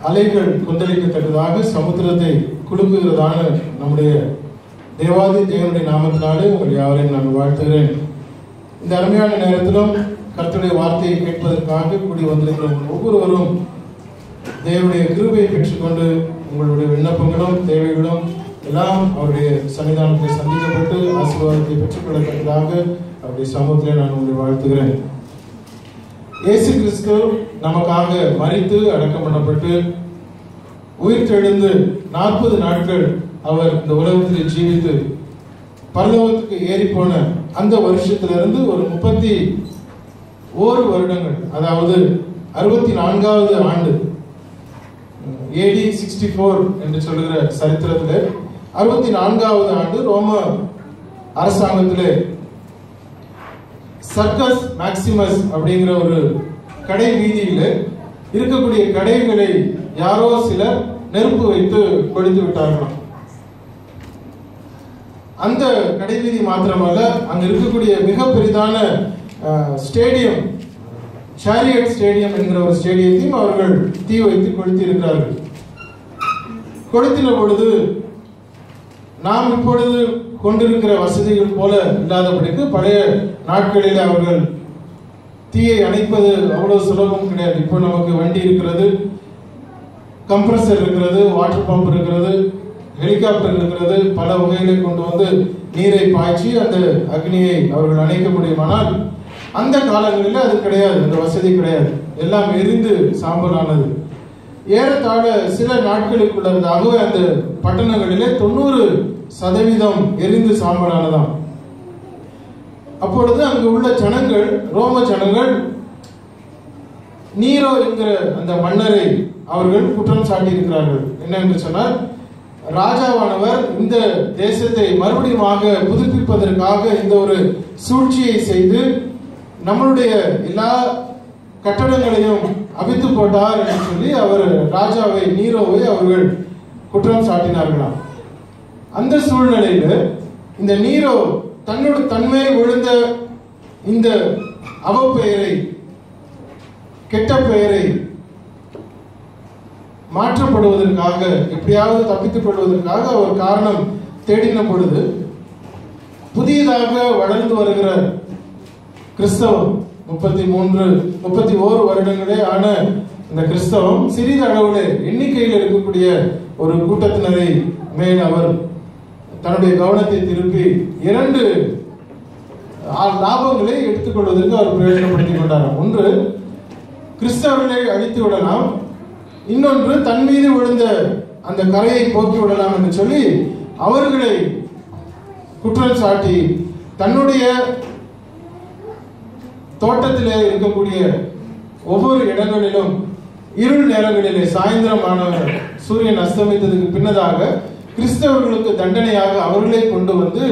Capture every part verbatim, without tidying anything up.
அலைகள் கொந்தளிக்கத்தக்கதாக சமுத்திரத்தை குலுக்குகிறதான நம்முடைய தேவாதி தேவனுடைய நாமத்தினாலே உங்கள் யாவரையும் நான் வாழ்த்துகிறேன். இந்த அருமையான நேரத்திலும் கர்த்தருடைய வார்த்தையை கேட்பதற்காக கூடி வந்திருக்கிற ஒவ்வொருவரும் தேவனுடைய கிருபையை பெற்றுக்கொண்டு உங்களுடைய விண்ணப்பங்களும் தேவைகளும் எல்லாம் அவருடைய சன்னிதானத்தை சந்திக்கப்பட்டு ஆசீர்வாதத்தை பெற்றுக்கொள்ளத்தக்கதாக அவருடைய சமூகத்திலே நான் உங்களை வாழ்த்துகிறேன். இயேசு கிறிஸ்து நமக்காக மரித்து அடக்கம் பண்ணப்பட்டு உயிர்த்தெழுந்து நாற்பது நாட்கள் அவர் இந்த உலகத்தில் ஜீவித்து பரலோகத்துக்கு ஏறி போன அந்த வருஷத்திலிருந்து ஒரு முப்பத்தி ஓரு வருடங்கள், அதாவது அறுபத்தி நான்காவது ஆண்டு, ஏடி சிக்ஸ்டி போர் என்று சொல்லுகிற சரித்திரத்தில் அறுபத்தி நான்காவது ஆண்டு ரோம அரசாங்கத்திலே சர்க்கஸ் மேக்சிமஸ் அப்படிங்கிற ஒரு கடை வீதியில் இருக்கக்கூடிய கடைகளை யாரோ சிலர் நெருப்பு வைத்து கொளுத்து விட்டார்களாம். அந்த கடை வீதி மாத்திரமல்ல, அங்க இருக்கக்கூடிய மிக பெரிதான ஸ்டேடியம், சாரியட் ஸ்டேடியம் என்கிற ஒரு ஸ்டேடியத்தையும் அவர்கள் தீ வைத்து கொளுத்தி இருக்கிறார்கள். கொளுத்தின பொழுது நாம் இப்பொழுது கொண்டிருக்கிற வசதிகள் போல இல்லாதபடிக்கு பழைய நாட்களில் அவர்கள் தீயை அணைப்பது அவ்வளவு சுலபம் கிடையாது. இப்போ நமக்கு வண்டி இருக்கிறது, கம்ப்ரஸர் இருக்கிறது, வாட்டர் பம்ப் இருக்கிறது, ஹெலிகாப்டர் இருக்கிறது, பல வகைகளை கொண்டு வந்து நீரை பாய்ச்சி அந்த அக்னியை அவர்கள் அணைக்க முடியுமானால் அந்த காலங்களில் அது கிடையாது, அந்த வசதி கிடையாது. எல்லாம் எரிந்து சாம்பலானது. ஏறத்தாழ சில நாட்களுக்குள்ளதாகவே அந்த பட்டணங்களிலே தொண்ணூறு சதவீதம் எரிந்து சாம்பலானதாம். அப்பொழுது அங்கு உள்ள ஜனங்கள், ரோம ஜனங்கள், நீரோ என்கிற அந்த மன்னரை அவர்கள் குற்றம் சாட்டியிருக்கிறார்கள். என்ன என்று சொன்னால், ராஜாவானவர் இந்த தேசத்தை மறுபடியுமாக புதுப்பிப்பதற்காக இந்த ஒரு சூழ்ச்சியை செய்து நம்மளுடைய எல்லா கட்டடங்களையும் அவித்து போட்டார் என்று சொல்லி அவர் ராஜாவை, நீரோவை அவர்கள் குற்றம் சாட்டினார்களாம். அந்த சூழ்நிலையில் இந்த நீரோ தன்னுடைய தன்மேல் விழுந்த இந்த அவப்பெயரை, கெட்ட பெயரை மாற்றப்படுவதற்காக, எப்படியாவது தப்பித்துக் கொள்வதற்காக அவர் காரணம் தேடின பொழுது புதியதாக வளர்ந்து வருகிற கிறிஸ்தவம், முப்பத்தி மூன்று முப்பத்தி ஓரு வருடங்களே ஆன இந்த கிறிஸ்தவம் சிறிது அளவில் எண்ணிக்கையில் இருக்கக்கூடிய ஒரு கூட்டத்தினரை மேல் அவர் தன்னுடைய கவனத்தை திருப்பி இரண்டு லாபங்களை எடுத்துக்கொள்வதற்கு அவர் பிரயோஜனப்படுத்திக் கொண்டார். ஒன்று, கிறிஸ்தவர்களை அழித்து விடலாம், இன்னொன்று தன் மீது விழுந்த அந்த கரையை போக்கி விடலாம் என்று சொல்லி அவர்களை குற்றம் சாட்டி தன்னுடைய தோட்டத்திலே இருக்கக்கூடிய ஒவ்வொரு இடங்களிலும் இருள் நேரங்களிலே சாயந்தரமான சூரியன் அஸ்தமித்ததுக்கு பின்னதாக கிறிஸ்தவர்களுக்கு தண்டனையாக அவர்களே கொண்டு வந்து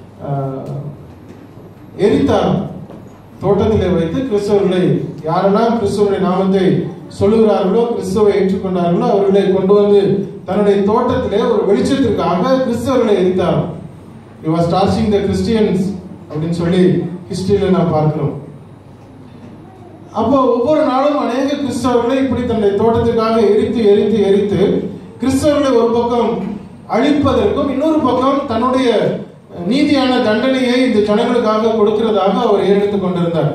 எரித்தார். தோட்டத்திலே வைத்து கிறிஸ்தவர்களை, யாரெல்லாம் கிறிஸ்தவருடைய நாமத்தை சொல்லுகிறார்களோ, கிறிஸ்தவை ஏற்றுக்கொண்டார்களோ அவர்களை கொண்டு வந்து தன்னுடைய தோட்டத்திலே ஒரு வெளிச்சத்திற்காக கிறிஸ்தவர்களை எரித்தார். He was torching the Christians அப்படின்னு சொல்லி ஹிஸ்டரியில நாம் பார்க்கிறோம். அப்போ ஒவ்வொரு நாளும் அநேக கிறிஸ்தவர்களை இப்படி தன்னுடைய தோட்டத்திற்காக எரித்து எரித்து எரித்து கிறிஸ்தவர்களை ஒரு பக்கம் அழிப்பதற்கும் இன்னொரு பக்கம் தன்னுடைய நீதியான தண்டனையை இந்த ஜனங்களுக்காக கொடுக்கிறதாக அவர் ஏறெடுத்துக் கொண்டிருந்தார்.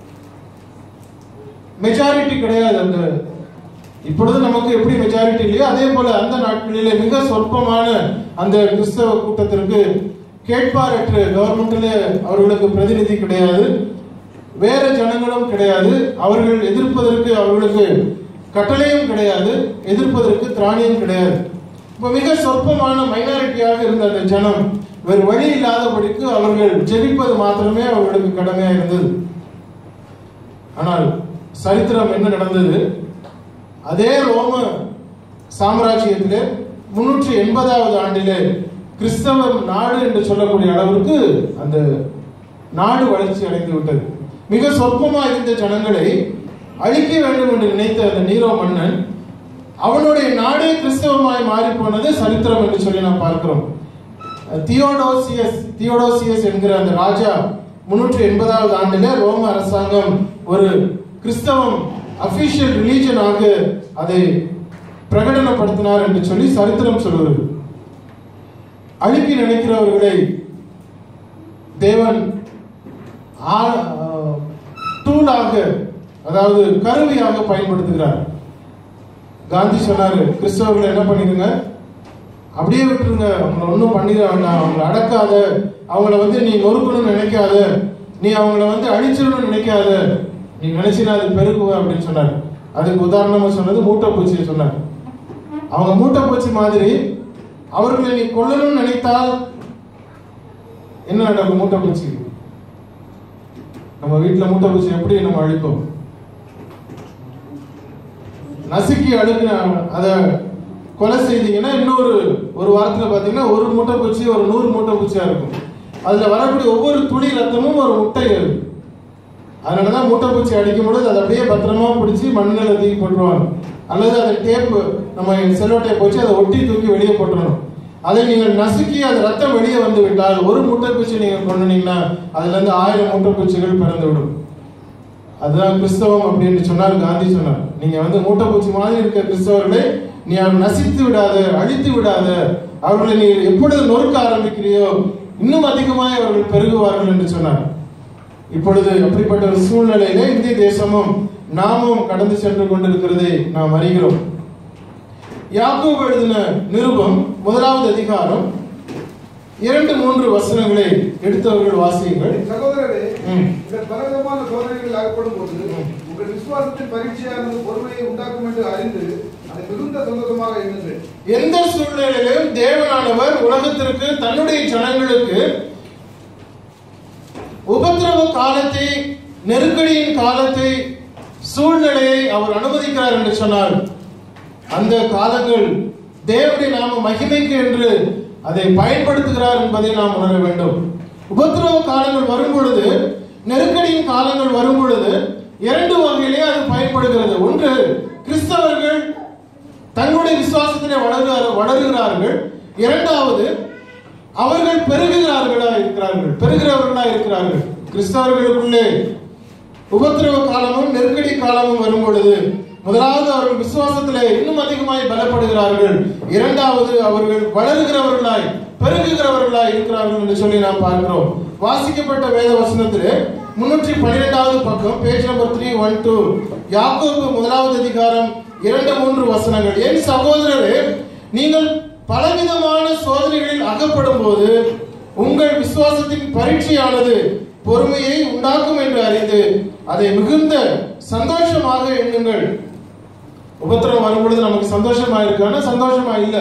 மெஜாரிட்டி கிடையாது. அந்த இப்பொழுது நமக்கு எப்படி மெஜாரிட்டி இல்லையோ அதே போல அந்த நாட்களிலே மிக சொற்பமான அந்த கிறிஸ்தவ கூட்டத்திற்கு கேட்பாரற்ற, கவர்மெண்ட்ல அவர்களுக்கு பிரதிநிதி கிடையாது, வேற ஜனங்களும் கிடையாது, அவர்கள் எதிர்ப்பதற்கு அவர்களுக்கு கட்டளையும் கிடையாது, எதிர்ப்பதற்கு திராணியும் கிடையாது. இப்ப மிக சொற்பமான மைனாரிட்டியாக இருந்த அந்த ஜனம் வேறு வழி இல்லாதபடிக்கு அவர்கள் ஜெபிப்பது மாத்திரமே அவர்களுக்கு கடமையா இருந்தது. ஆனால் சரித்திரம் என்ன நடந்தது? அதே ரோம சாம்ராஜ்யத்திலே முன்னூற்றி எண்பதாவது ஆண்டிலே கிறிஸ்தவ நாடு என்று சொல்லக்கூடிய அளவிற்கு அந்த நாடு வளர்ச்சி அடைந்து விட்டது. மிக சொற்பமா இருந்த ஜனங்களை அழிக்க வேண்டும் என்று நினைத்த அந்த நீரோ மன்னன், அவனுடைய நாடே கிறிஸ்தவமாய் மாறி போனது சரித்திரம் என்று சொல்லி நாம் பார்க்கிறோம். தியோடோசியஸ் தியோடோசியஸ் என்கிற அந்த ராஜா முன்னூற்றி எண்பதாவது ஆண்டிலே ரோம அரசாங்கம் ஒரு கிறிஸ்தவம் அபிஷியல் ரிலீஜனாக அதை பிரகடனப்படுத்தினார் என்று சொல்லி சரித்திரம் சொல்கிறது. அழிக்க நினைக்கிறவர்களை தேவன் டூலாக, அதாவது கருவியாக பயன்படுத்துகிறார். காந்தி சொன்னாரு, கிறிஸ்தவர்களை என்ன பண்ணிடுங்க, அப்படியே விட்டுருங்க, அவங்களை ஒன்றும் பண்ணிட வேண்டாம், அவங்களை அடக்காத, அவங்கள வந்து நீ நொறுக்கணும்னு நினைக்காத, நீ அவங்கள வந்து அழிச்சிடணும்னு நினைக்காத, நீ நினைச்சினா அது பெருகுவ அப்படின்னு சொன்னார். அதுக்கு உதாரணமா சொன்னது மூட்டைப்பூச்சியை சொன்னார். அவங்க மூட்டைப்பூச்சி மாதிரி அவர்களை நீ கொல்லணும்னு நினைத்தால் என்ன நடக்கும்? மூட்டைப்பூச்சி, நம்ம வீட்டுல மூட்டைப்பூச்சி எப்படி நம்ம அழிப்போம்? நசுக்கி அடுக்கு அதை கொலை செய்தீங்கன்னா இன்னொரு ஒரு வாரத்துல பாத்தீங்கன்னா ஒரு மூட்டைப்பூச்சி ஒரு நூறு மூட்டைப்பூச்சியா இருக்கும். அதுல வரக்கூடிய ஒவ்வொரு துளி ரத்தமும் ஒரு முட்டை இருக்கு. அதனாலதான் மூட்டைப்பூச்சி அடிக்கும் பொழுது அதை அப்படியே பத்திரமா பிடிச்சி மண்ணில் தூக்கி போட்டுருவாங்க, அல்லது அதை டேப்பு நம்ம செல்லோ டேப் வச்சு அதை ஒட்டி தூக்கி வெளியே போட்டுறணும். அதை நீங்கள் நசுக்கி அது ரத்தம் வெளியே வந்து விட்டால் ஒரு மூட்டைப்பூச்சி நீங்க கொண்டுனீங்கன்னா அதுல இருந்து ஆயிரம் மூட்டைப்பூச்சிகள் பிறந்து விடும். அதுதான் கிறிஸ்தவம் அப்படின்னு சொன்னார் காந்தி சொன்னார். நீங்க வந்து மூட்டைப்பூச்சி மாதிரி இருக்க கிறிஸ்தவர்களை நீ அவர் நசித்து விடாத, அழித்து விடாத, அவர்களை நீ எப்பொழுது நொறுக்க ஆரம்பிக்கிறியோ இன்னும் அதிகமாக அவர்கள் பெருகுவார்கள் என்று சொன்னார். இப்பொழுது அப்படிப்பட்ட ஒரு சூழ்நிலையில இந்திய தேசமும் நாமும் கடந்து சென்று கொண்டிருக்கிறதை நாம் அறிகிறோம். யாக்கோபு எழுதின நிருபம் முதலாவது அதிகாரம் இரண்டு மூன்று வசனங்களை எடுத்தவர்கள் வாசியுங்கள். சகோதரரே, இந்த பலவிதமான சோதனைகளில் அகப்படும் போது உங்கள் விசுவாசத்தின் பரீட்சையானது பொறுமையை உண்டாக்கும் என்று அறிந்து அதை மிகுந்த சந்தோஷமாக எண்ணுங்கள். எந்த சூழ்நிலையிலும் தேவனானவர் உலகத்திற்கு தன்னுடைய ஜனங்களுக்கு உபத்திரவ காலத்தை, நெருக்கடியின் காலத்தை, சூழ்நிலையை அவர் அனுமதிக்கிறார் என்று சொன்னார். அந்த காலங்கள் தேவனுடைய நாம மகிமைக்கு என்று அதை பயன்படுத்துகிறார் என்பதை நாம் உணர வேண்டும். உபத்திரவ காலங்கள் வரும் பொழுது, நெருக்கடியின் காலங்கள் வரும் பொழுது இரண்டு வகையிலே அது பயன்படுகிறது. ஒன்று, கிறிஸ்தவர்கள் தங்களுடைய விசுவாசத்திலே வளர்கிறார் வளருகிறார்கள். இரண்டாவது, அவர்கள் பெருகுகிறார்களா இருக்கிறார்கள் பெருகிறவர்களா இருக்கிறார்கள். கிறிஸ்தவர்களுக்குள்ளே உபத்திரவ காலமும் நெருக்கடி காலமும் வரும் பொழுது முதலாவது அவர்கள் விசுவாசத்திலே இன்னும் அதிகமாய் பலப்படுகிறார்கள். இரண்டாவது, அவர்கள் வளருகிறவர்களாய் பெருகுகிறவர்களாய் இருக்கிறார்கள் என்று சொல்லி நாம் பார்க்கிறோம். வாசிக்கப்பட்ட வேத வசனத்திலே முன்னூற்றி பன்னிரெண்டாவது பக்கம், page number three one two, Yakobu முதலாவது அதிகாரம் இரண்டு மூன்று வசனங்கள். என் சகோதரரே, நீங்கள் பலவிதமான சோதனைகளில் அகப்படும் போது உங்கள் விசுவாசத்தின் பரீட்சையானது பொறுமையை உண்டாக்கும் என்று அறிந்து அதை மிகுந்த சந்தோஷமாக எண்ணுங்கள். உபத்திரவம் வரும் பொழுது நமக்கு சந்தோஷமா இருக்கானா? சந்தோஷமா இல்ல.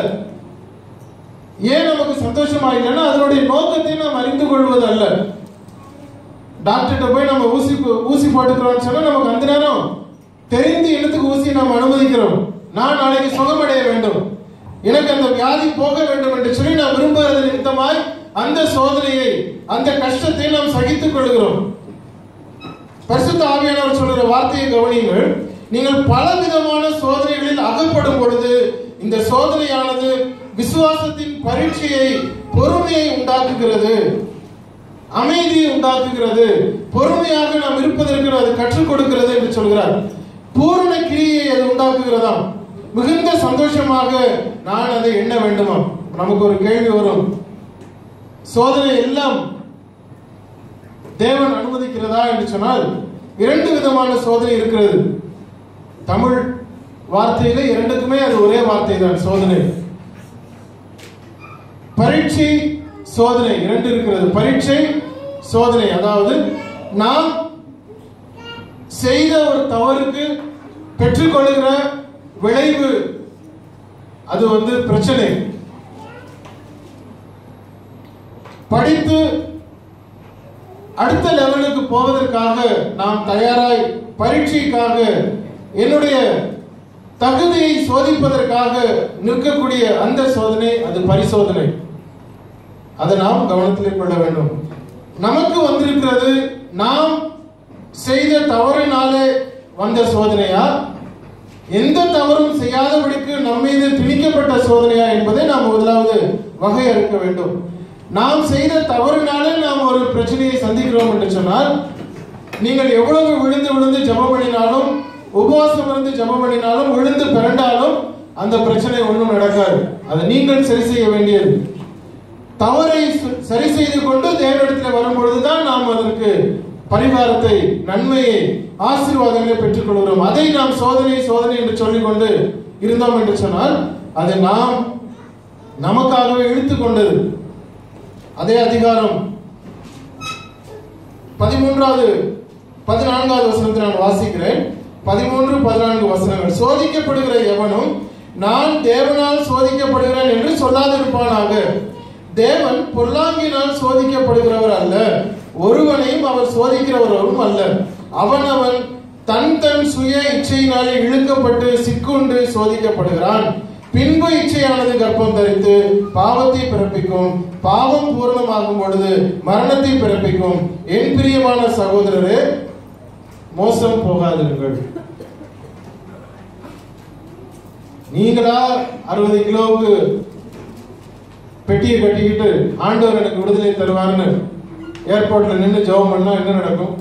ஏன் நமக்கு சந்தோஷமா இல்லைன்னா அதனுடைய நோக்கத்தை நாம் அறிந்து கொள்வது அல்ல. டாக்டர்கிட்ட போய் நம்ம ஊசி ஊசி போட்டுக்கிறோம்னு சொன்னா நமக்கு அந்த நேரம் தெரிந்து என்னத்துக்கு ஊசி நாம் அனுமதிக்கிறோம்? நான் நாளைக்கு சுகமடைய வேண்டும், எனக்கு அந்த வியாதி போக வேண்டும் என்று சொல்லி நாம் விரும்புகிறது நிமித்தமாய் அந்த சோதனையை, அந்த கஷ்டத்தை நாம் சகித்துக் கொள்கிறோம். பரிசுத்த ஆவியானவர் சொல்கிற வார்த்தையை கவனியுங்கள். நீங்கள் பல விதமான சோதனைகளில் அகப்படும் பொழுது இந்த சோதனையானது விசுவாசத்தின் பரீட்சையை, பொறுமையை உண்டாக்குகிறது, அமைதியை உண்டாக்குகிறது, பொறுமையாக நாம் இருப்பதற்கு அது கற்றுக் கொடுக்கிறது என்று சொல்கிறார். பூரண கிரியை அது உண்டாக்குகிறதாம். மிகுந்த சந்தோஷமாக நான் அதை எண்ண வேண்டுமா? நமக்கு ஒரு கேள்வி வரும், சோதனை எல்லாம் தேவன் அனுமதிக்கிறதா என்று சொன்னால் இரண்டு விதமான சோதனை இருக்கிறது. தமிழ் வார்த்தையில இரண்டுக்குமே அது ஒரே வார்த்தை தான், சோதனை. பரீட்சை, சோதனை இரண்டு இருக்கிறது. பரீட்சை, சோதனை, அதாவது நாம் செய்த ஒரு தவறுக்கு பெற்றுக்கொள்கிற விளைவு, அது வந்து பிரச்சனை. படித்து அடுத்த லெவலுக்கு போவதற்காக நாம் தயாராய், பரீட்சைக்காக என்னுடைய தகுதியை சோதிப்பதற்காக நிற்கக்கூடிய அந்த சோதனை, அது பரிசோதனை. அதை நாம் கவனத்தில் கொள்ள வேண்டும். நமக்கு வந்திருக்கிறது நாம் செய்த தவறினாலே வந்த சோதனையா, எந்த தவறும் செய்யாதபடிக்கு நம் மீது திணிக்கப்பட்ட சோதனையா என்பதை நாம் முதலாவது வகையறுக்க வேண்டும். நாம் செய்த தவறினாலே நாம் ஒரு பிரச்சனையை சந்திக்கிறோம் என்று சொன்னால், நீங்கள் எவ்வளவு விழுந்து விழுந்து ஜெபம் பண்ணினாலும், உபவாசம் இருந்து ஜெபம் பண்ணினாலும், விழுந்து பிறண்டாலும் அந்த பிரச்சனை ஒன்றும் நடக்காது. அதை நீங்கள் சரி செய்ய வேண்டியது. தவறை சரி செய்து கொண்டு தேவனிடத்தில் வரும்பொழுதுதான் நாம் அதற்கு பரிகாரத்தை, நன்மையை, ஆசீர்வாதங்களை பெற்றுக் கொள்கிறோம். அதை நாம் சோதனை சோதனை என்று சொல்லிக் கொண்டு இருந்தோம் என்று சொன்னால் அது நாம் நமக்காகவே இழுத்துக் கொண்டது. அதே அதிகாரம் பதிமூன்றாவது பதினான்காவது வசனத்தை நான் வாசிக்கிறேன். பதிமூன்று பதினான்கு வசனங்கள். சோதிக்கப்படுகிற எவனும் நான் தேவனால் சோதிக்கப்படுகிறேன் என்று சொல்லாதிருப்பானாக. தேவன் பொல்லாங்கினால் சோதிக்கப்படுகிறவர் அல்ல, ஒருவனையும் அவர் சோதிக்கிறவரும் அல்ல. அவன் அவன் தன் தன் சுய இச்சையினாலே இழுக்கப்பட்டு சிக்குண்டு சோதிக்கப்படுகிறான். பின்பு இச்சையானது கர்ப்பம் தரித்து பாவத்தை பிறப்பிக்கும், பாவம் பூரணமாகும் பொழுது மரணத்தை பிறப்பிக்கும். என் பிரியமான சகோதரரே, மோசம் போகாதீர்கள். நீங்களா அறுபது கிலோவுக்கு பெட்டியை கட்டிக்கிட்டு ஆண்டவர் எனக்கு விடுதலை தருவார்னு ஏர்போர்ட்ல நின்று ஜெபம் பண்ணா என்ன நடக்கும்?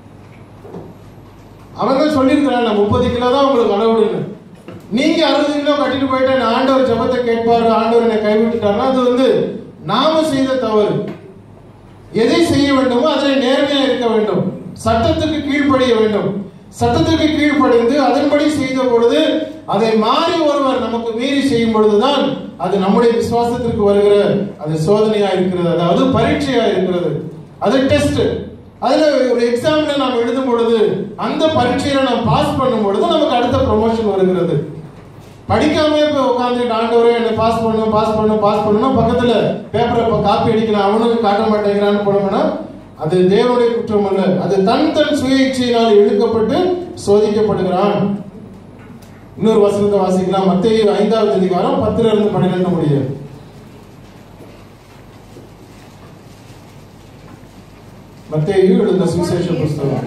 அவங்க சொல்லியிருக்கிறாங்க முப்பது கிலோ தான் உங்களுக்கு அளவுடுன்னு. நீங்க அறுபது கிலோ கட்டிட்டு போயிட்டு ஆண்டவர் ஜெபத்தை கேட்பாரு, ஆண்டவர் என்னை கைவிட்டுட்டாருன்னா அது வந்து நாம செய்த தவறு. எதை செய்ய வேண்டுமோ அதில் நேர்மையா இருக்க வேண்டும், சட்டத்துக்கு கீழ்ப்படிய வேண்டும். சட்டத்துக்கு கீழ்ப்படிந்து அதன்படி செய்த பொழுது அதை மாறி ஒருவர் நமக்கு மீறி செய்யும் பொழுதுதான் அது நம்முடைய விசுவாசத்திற்கு வருகிற அது சோதனையா இருக்கிறது, அதாவது பரீட்சையா இருக்கிறது, அது டெஸ்ட். அதுல ஒரு எக்ஸாம்ல நாம் எழுதும் பொழுது அந்த பரீட்சையில நாம் பாஸ் பண்ணும் பொழுது நமக்கு அடுத்த ப்ரொமோஷன் வருகிறது. படிக்காம இப்ப உட்காந்துட்டு ஆண்டவரே என்னை பாஸ் பண்ணும் பாஸ் பண்ணும் பாஸ் பண்ணணும் பக்கத்துல பேப்பரை காப்பி அடிக்கலாம் அவனுக்கு காட்ட மாட்டேங்கிறான்னு போனோம்னா அது தேவனுடைய குற்றம் அல்ல, அது தன் தன் சுய இச்சையினால் இழுக்கப்பட்டு சோதிக்கப்படுகிறான். இன்னொரு வசனத்தை வாசிக்கலாம். மத்தேயு ஐந்தாவது அதிகாரம் பத்துல இருந்து பன்னிரண்டு முடிய. மத்தேயு எழுதின சுவிசேஷ புஸ்தகம்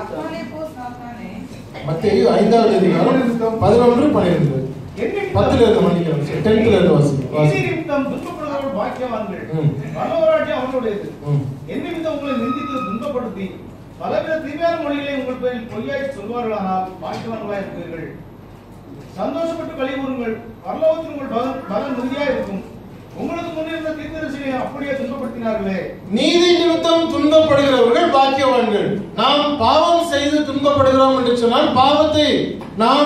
மத்தேயு ஐந்தாவது அதிகாரம் பதினொன்று பன்னிரண்டு பத்துல இருந்து மன்னிக்கிறோம் டென்த்ல இருந்து வாசிக்கலாம். பாக்கியவான்கள் பரலோகராஜ்யம் அவர்களுடையது. என் நிமித்தம் உங்களை நிந்தித்து துன்பப்படுத்தி பலவித தீமையான மொழிகளை உங்கள் பேரில் பொய்யாய் சொல்வார்களானால் பாக்கியவான்களாய் இருப்பீர்கள். சந்தோஷப்பட்டு களி கூறுங்கள், பரலோகத்தில் உங்கள் பலன் மிகுதியா இருக்கும். உங்களுக்கு முன்னிருந்த தீர்க்கதரிசிகளை அப்படியே துன்பப்படுத்தினார்களே. நீதி நிமித்தம் துன்பப்படுகிறவர்கள் பாக்கியவான்கள். நாம் பாவம் செய்து துன்பப்படுகிறோம் என்று சொன்னால் பாவத்தை நாம்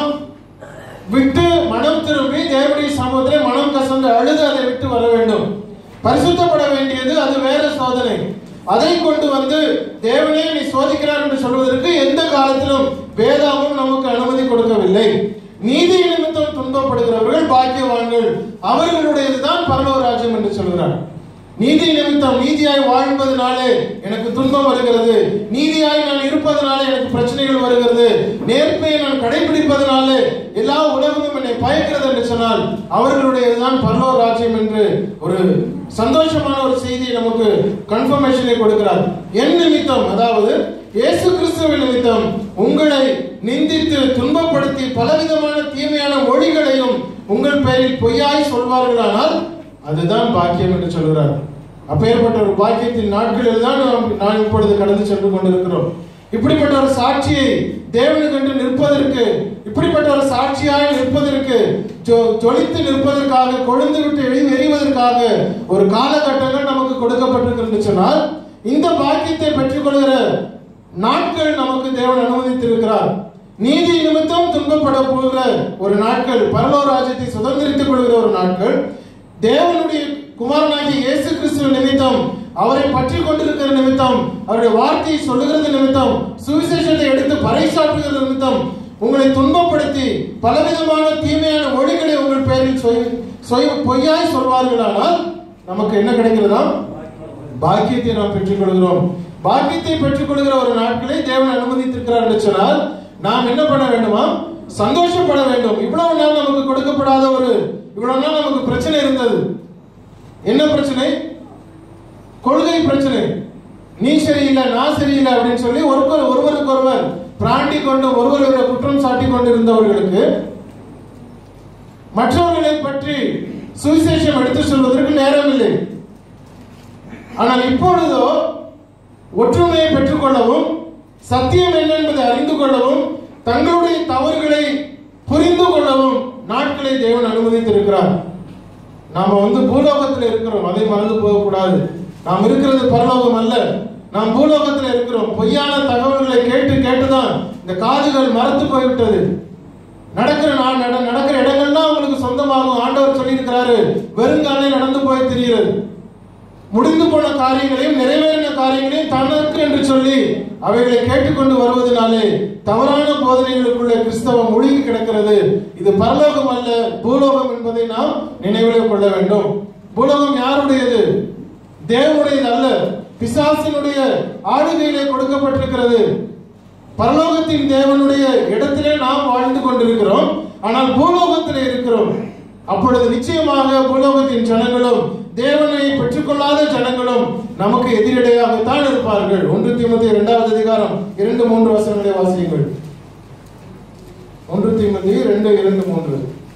விட்டு மனம் திரும்பி தேவனுடைய சமூகத்திலே மனம் கசந்து அழுது அதை விட்டு வர வேண்டும். பரிசுத்தப்பட வேண்டியது அது வேற சோதனை. அதை கொண்டு வந்து தேவனே நீ சோதிக்கிறார் என்று சொல்வதற்கு எந்த காலத்திலும் வேதாவும் நமக்கு அனுமதி கொடுக்கவில்லை. நீதி நிமித்தம் துன்பப்படுகிறவர்கள் பாக்கியவான்கள், அவர்களுடையதுதான் பரலோக ராஜ்யம் என்று சொல்கிறார். நீதி நிமித்தம் நீதியாய் வாழ்வதனாலே எனக்கு துன்பம் வருகிறது, நீதியாய் நான் இருப்பதனாலே எனக்கு பிரச்சனைகள் வருகிறது, நேர்மையை நான் கடைபிடிப்பதனாலே எல்லா உலகமும் என்னை பயக்கிறது என்று சொன்னால் அவர்களுடையதுதான் பரலோக ராஜ்யம் என்று ஒரு சந்தோஷமான ஒரு செய்தியை நமக்கு கன்ஃபர்மேஷனை கொடுக்கிறார். என் நிமித்தம், அதாவது இயேசு கிறிஸ்துவின் நிமித்தம் உங்களை நிந்தித்து துன்பப்படுத்தி பலவிதமான தீமையான மொழிகளையும் உங்கள் பெயரில் பொய்யாய் சொல்வார்களானால் அதுதான் பாக்கியம் என்று சொல்கிறார். அப்பேற்பட்ட ஒரு பாக்கியத்தின் நாட்களில் தான் நான் இப்பொழுது கடந்து சென்று கொண்டிருக்கிறோம். இப்படிப்பட்ட ஒரு சாட்சியை தேவனுக்கென்று நிற்பதற்கு, இப்படிப்பட்ட ஒரு சாட்சியாய் நிற்பதற்கு, ஜொலித்து நிற்பதற்காக, கொழுந்து விட்டு எரிவதற்காக ஒரு காலகட்டங்கள் நமக்கு கொடுக்கப்பட்டிருக்கு சொன்னால் இந்த பாக்கியத்தை பெற்றுக்கொள்கிற நாட்கள் நமக்கு தேவன் அனுமதித்திருக்கிறார். நீதி நிமித்தம் துன்பப்பட போகிற ஒரு நாட்கள், பரலோக ராஜ்யத்தை சுதந்திரித்துக் கொள்கிற ஒரு நாட்கள், தேவனுடைய குமாரனாகிய இயேசு கிறிஸ்துவின் நிமித்தம், அவரை பற்றி கொண்டிருக்கிற நிமித்தம், அவருடைய வார்த்தையை சொல்லுகிறது நிமித்தம், சுவிசேஷத்தை எடுத்து பறைசாற்றுகிற நிமித்தம் உங்களை துன்பப்படுத்தி பலவிதமான தீமையான மொழிகளை உங்கள் பெயரில் பொய்யாய் சொல்வார்களானால் நமக்கு என்ன கிடைக்கிறதா? பாக்கியத்தை நாம் பெற்றுக் கொள்கிறோம். பாக்கியத்தை பெற்றுக் கொள்கிற ஒரு நாட்களை தேவன் அனுமதித்திருக்கிறார் என்று சொன்னால் நாம் என்ன பண்ண வேண்டுமா? சந்தோஷப்பட வேண்டும். இவ்வளவு நாள் நமக்கு கொடுக்கப்படாத ஒரு, இவ்வளவு நாள் நமக்கு பிரச்சனை இருந்தது. என்ன பிரச்சனை? கொள்கை பிரச்சனை. நீ சரியில்லை, நான் சரியில்லை அப்படின்னு சொல்லி ஒருவர் ஒருவருக்கு ஒருவர் பிராண்டி கொண்டு ஒருவரை குற்றம் சாட்டி கொண்டிருந்தவர்களுக்கு மற்றவர்களை பற்றி சுவிசேஷம் எடுத்து சொல்வதற்கு நேரம் இல்லை. ஆனால் இப்பொழுதோ ஒற்றுமையை பெற்றுக்கொள்ளவும், சத்தியம் என்ன என்பதை அறிந்து கொள்ளவும், தங்களுடைய தவறுகளை புரிந்து கொள்ளவும் நாட்களை தேவன் அனுமதித்திருக்கிறார். நாம வந்து பூலோகத்தில் இருக்கிறோம், அதை மறந்து போகக்கூடாது. நாம் இருக்கிறது பரலோகம் அல்ல, நாம் பூலோகத்தில் இருக்கிறோம். பொய்யான தகவல்களை கேட்டு கேட்டுதான் இந்த காதுகள் மறந்து போய்விட்டது. நடக்கிற நடக்கிற இடங்கள்லாம் உங்களுக்கு சொந்தமாகும். ஆண்டவர் சொல்லி இருக்கிறாரு, வெறுங்காலே நடந்து போய் தெரிகிறது. முடிந்து போன காரியங்களையும் நிறைவேறின காரியங்களையும் தனக்கு என்று சொல்லி அவைகளை கேட்டுக்கொண்டு வருவதனாலே தவறான போதனைகளுக்குள்ள கிறிஸ்தவம் மூழ்கி கிடக்கிறது. இது பரலோகம் அல்ல, பூலோகம் என்பதை நாம் நினைவிலே கொள்ள வேண்டும். பூலோகம் யாருடையது? தேவனுடையது அல்ல, பிசாசினுடைய ஆளுகையிலே கொடுக்கப்பட்டிருக்கிறது. பரலோகத்தின் தேவனுடைய இடத்திலே நாம் வாழ்ந்து கொண்டிருக்கிறோம், ஆனால் பூலோகத்திலே இருக்கிறோம். அப்பொழுது நிச்சயமாக பூலோகத்தின் ஜனங்களும் தேவனை பெற்றுக்கொள்ளாத ஜனங்களும் நமக்கு எதிரடையாகத்தான் இருப்பார்கள். ஒன்று தீமோத்தேயு இரண்டாவது அதிகாரம் இரண்டு மூன்று வசனங்களை வாசியுங்கள். ஒன்று தீமோத்தேயு இரண்டு இரண்டு மூன்று.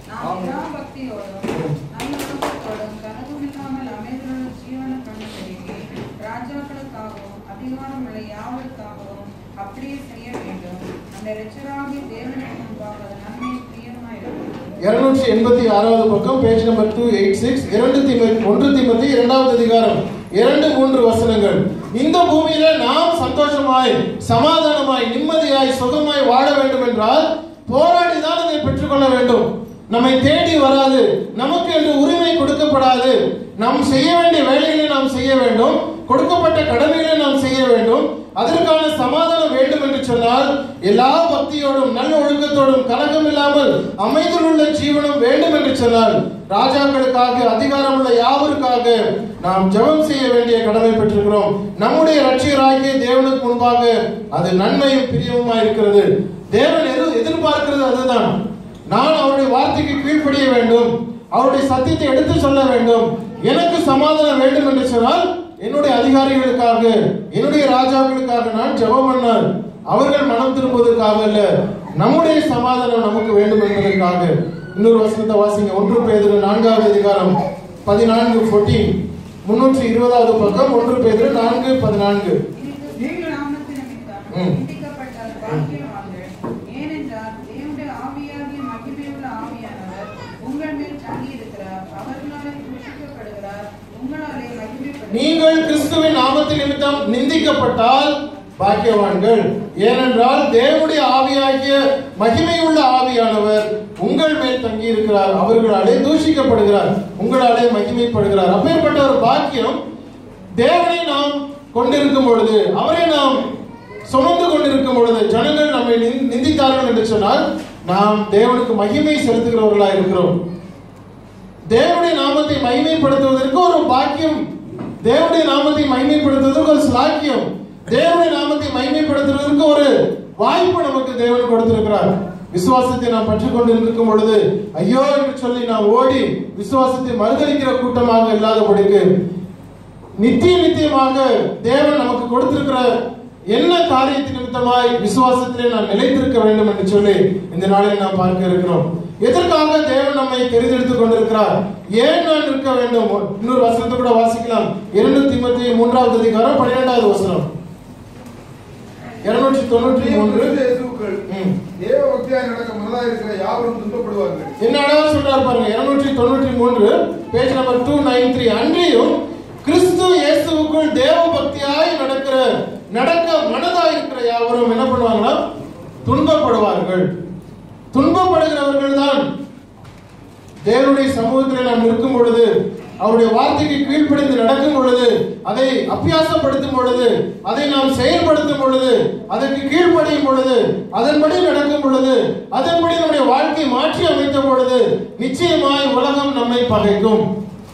இருநூற்றி எண்பத்தி ஆறாவது பக்கம், page number two eight six. இரண்டு தீமோத்தேயு ஒன்று தீமோத்தேயு இரண்டாவது அதிகாரம் இரண்டு மூன்று வசனங்கள். இந்த பூமியில நாம் சந்தோஷமாய் சமாதானமாய் நிம்மதியாய் சுகமாய் வாழ வேண்டும் என்றால் போராடிதான் அதை பெற்றுக்கொள்ள வேண்டும். நம்மை தேடி வராது, நமக்கு என்று உரிமை கொடுக்கப்படாது. நாம் செய்ய வேண்டிய வேலைகளை நாம் செய்ய வேண்டும், கொடுக்கப்பட்ட கடமைகளை நாம் செய்ய வேண்டும். அதற்கான சமாதானம் வேண்டும் என்று சொன்னால் எல்லா பக்தியோடும் நல்ல ஒழுக்கத்தோடும் கலகம் இல்லாமல் அமைதியுள்ள ஜீவனம் வேண்டும் என்று சொன்னால் ராஜாக்களுக்காக அதிகாரம் உள்ள யாவருக்காக நாம் ஜெபம் செய்ய வேண்டிய கடமை பெற்றிருக்கிறோம். நம்முடைய இரட்சகராகிய தேவனுக்கு முன்பாக அது நன்மையும் பிரியமுமா இருக்கிறது. தேவன் எதிர்பார்க்கிறது அதுதான். நான் அவருடைய வார்த்தைக்கு கீழ்ப்படிய வேண்டும், அவருடைய சத்தியத்தை எடுத்து சொல்ல வேண்டும். எனக்கு சமாதானம் வேண்டும் என்று சொன்னால் என்னுடைய அதிகாரிகளுக்காக என்னுடைய ராஜாக்களுக்காக நான் ஜெபம் பண்ணார். அவர்கள் மனம் திரும்புவதற்காக அல்ல, நம்முடைய சமாதானம் நமக்கு வேண்டும் என்பதற்காக. இன்னொரு வசனத்தை வாசிங்க. ஒன்று பேதுரு நான்காவது அதிகாரம் பதினான்கு பதினான்கு முன்னூற்றி இருபதாவது பக்கம். ஒன்று பேதுரு நான்கு பதினான்கு. நீங்கள் கிறிஸ்துவின் நாமத்தின் நிமித்தம் நிந்திக்கப்பட்டால் பாக்கியவான்கள், ஏனென்றால் தேவனுடைய ஆவியாகிய மகிமையுள்ள ஆவியானவர் உங்கள் மேல் தங்கி இருக்கிறார். அவர்களாலே தூஷிக்கப்படுகிறார், உங்களாலே மகிமைப்படுகிறார். அப்பேற்பட்ட ஒரு பாக்கியம் தேவனை நாம் கொண்டிருக்கும் பொழுது, அவரை நாம் சுமந்து கொண்டிருக்கும் பொழுது ஜனங்கள் நம்மை நிந்தித்தார்கள் என்று சொன்னால் நாம் தேவனுக்கு மகிமை செலுத்துகிறவர்களாக இருக்கிறோம். தேவனுடைய நாமத்தை மகிமைப்படுத்துவதற்கு ஒரு பாக்கியம், தேவனுடைய நாமத்தை மகிமைப்படுத்துவதற்கு ஒரு ஸ்லாக்கியம், தேவனுடைய நாமத்தை மகிமைப்படுத்துவதற்கு ஒரு வாய்ப்பு நமக்கு தேவன் கொடுத்திருக்கிறார். விசுவாசத்தை நாம் பற்றிக் கொண்டு இருக்கும் பொழுது ஐயோ என்று சொல்லி நாம் ஓடி விசுவாசத்தை மறுதலிக்கிற கூட்டமாக இல்லாதபடிக்கு நித்திய நித்தியமாக தேவன் நமக்கு கொடுத்திருக்கிற என்ன காரியத்தின் நிமித்தமாய் விசுவாசத்திலே நாம் நிலைத்திருக்க வேண்டும் என்று சொல்லி இந்த நாளில் நாம் பார்க்க இருக்கிறோம். எதற்காக தேவன் நம்மை தெரிந்தெடுத்துக் கொண்டிருக்கிறார்? ஏன் நான் இருக்க வேண்டும்? இன்னொரு வசனத்தை கூட வாசிக்கலாம். இரண்டு தீமோத்தேயு மூன்றாவது அதிகாரம் பன்னிரெண்டாவது வசனம். இருநூற்றி தொண்ணூற்றி மூன்று. தேவ பக்தியாய் நடக்க மனதாய் இருக்கிற யாவரும் துன்பப்படுவார்கள். என்ன அழகா சொல்றார் பாருங்க. இருநூற்றி தொண்ணூற்றி மூன்று, page number two nine three. அன்றியும் கிறிஸ்து இயேசுவுக்குள் தேவ பக்தியாய் நடக்கிற நடக்க மனதாய் இருக்கிற யாவரும் என்ன பண்ணுவாங்கன்னா துன்பப்படுவார்கள். துன்பப்படுகிறவர்கள் தான் தேவனுடைய சமூகத்தில் நாம் இருக்கும் பொழுது, அவருடைய வார்த்தைக்கு கீழ்ப்படிந்து நடக்கும் பொழுது, அதை அபியாசப்படுத்தும் பொழுது, அதை நாம் செயல்படுத்தும் பொழுது, அதற்கு கீழ்ப்படியும் பொழுது, அதன்படி நடக்கும் பொழுது, அதன்படி நம்முடைய வாழ்க்கை மாற்றி அமைத்த பொழுது நிச்சயமாய் உலகம் நம்மை பகைக்கும்.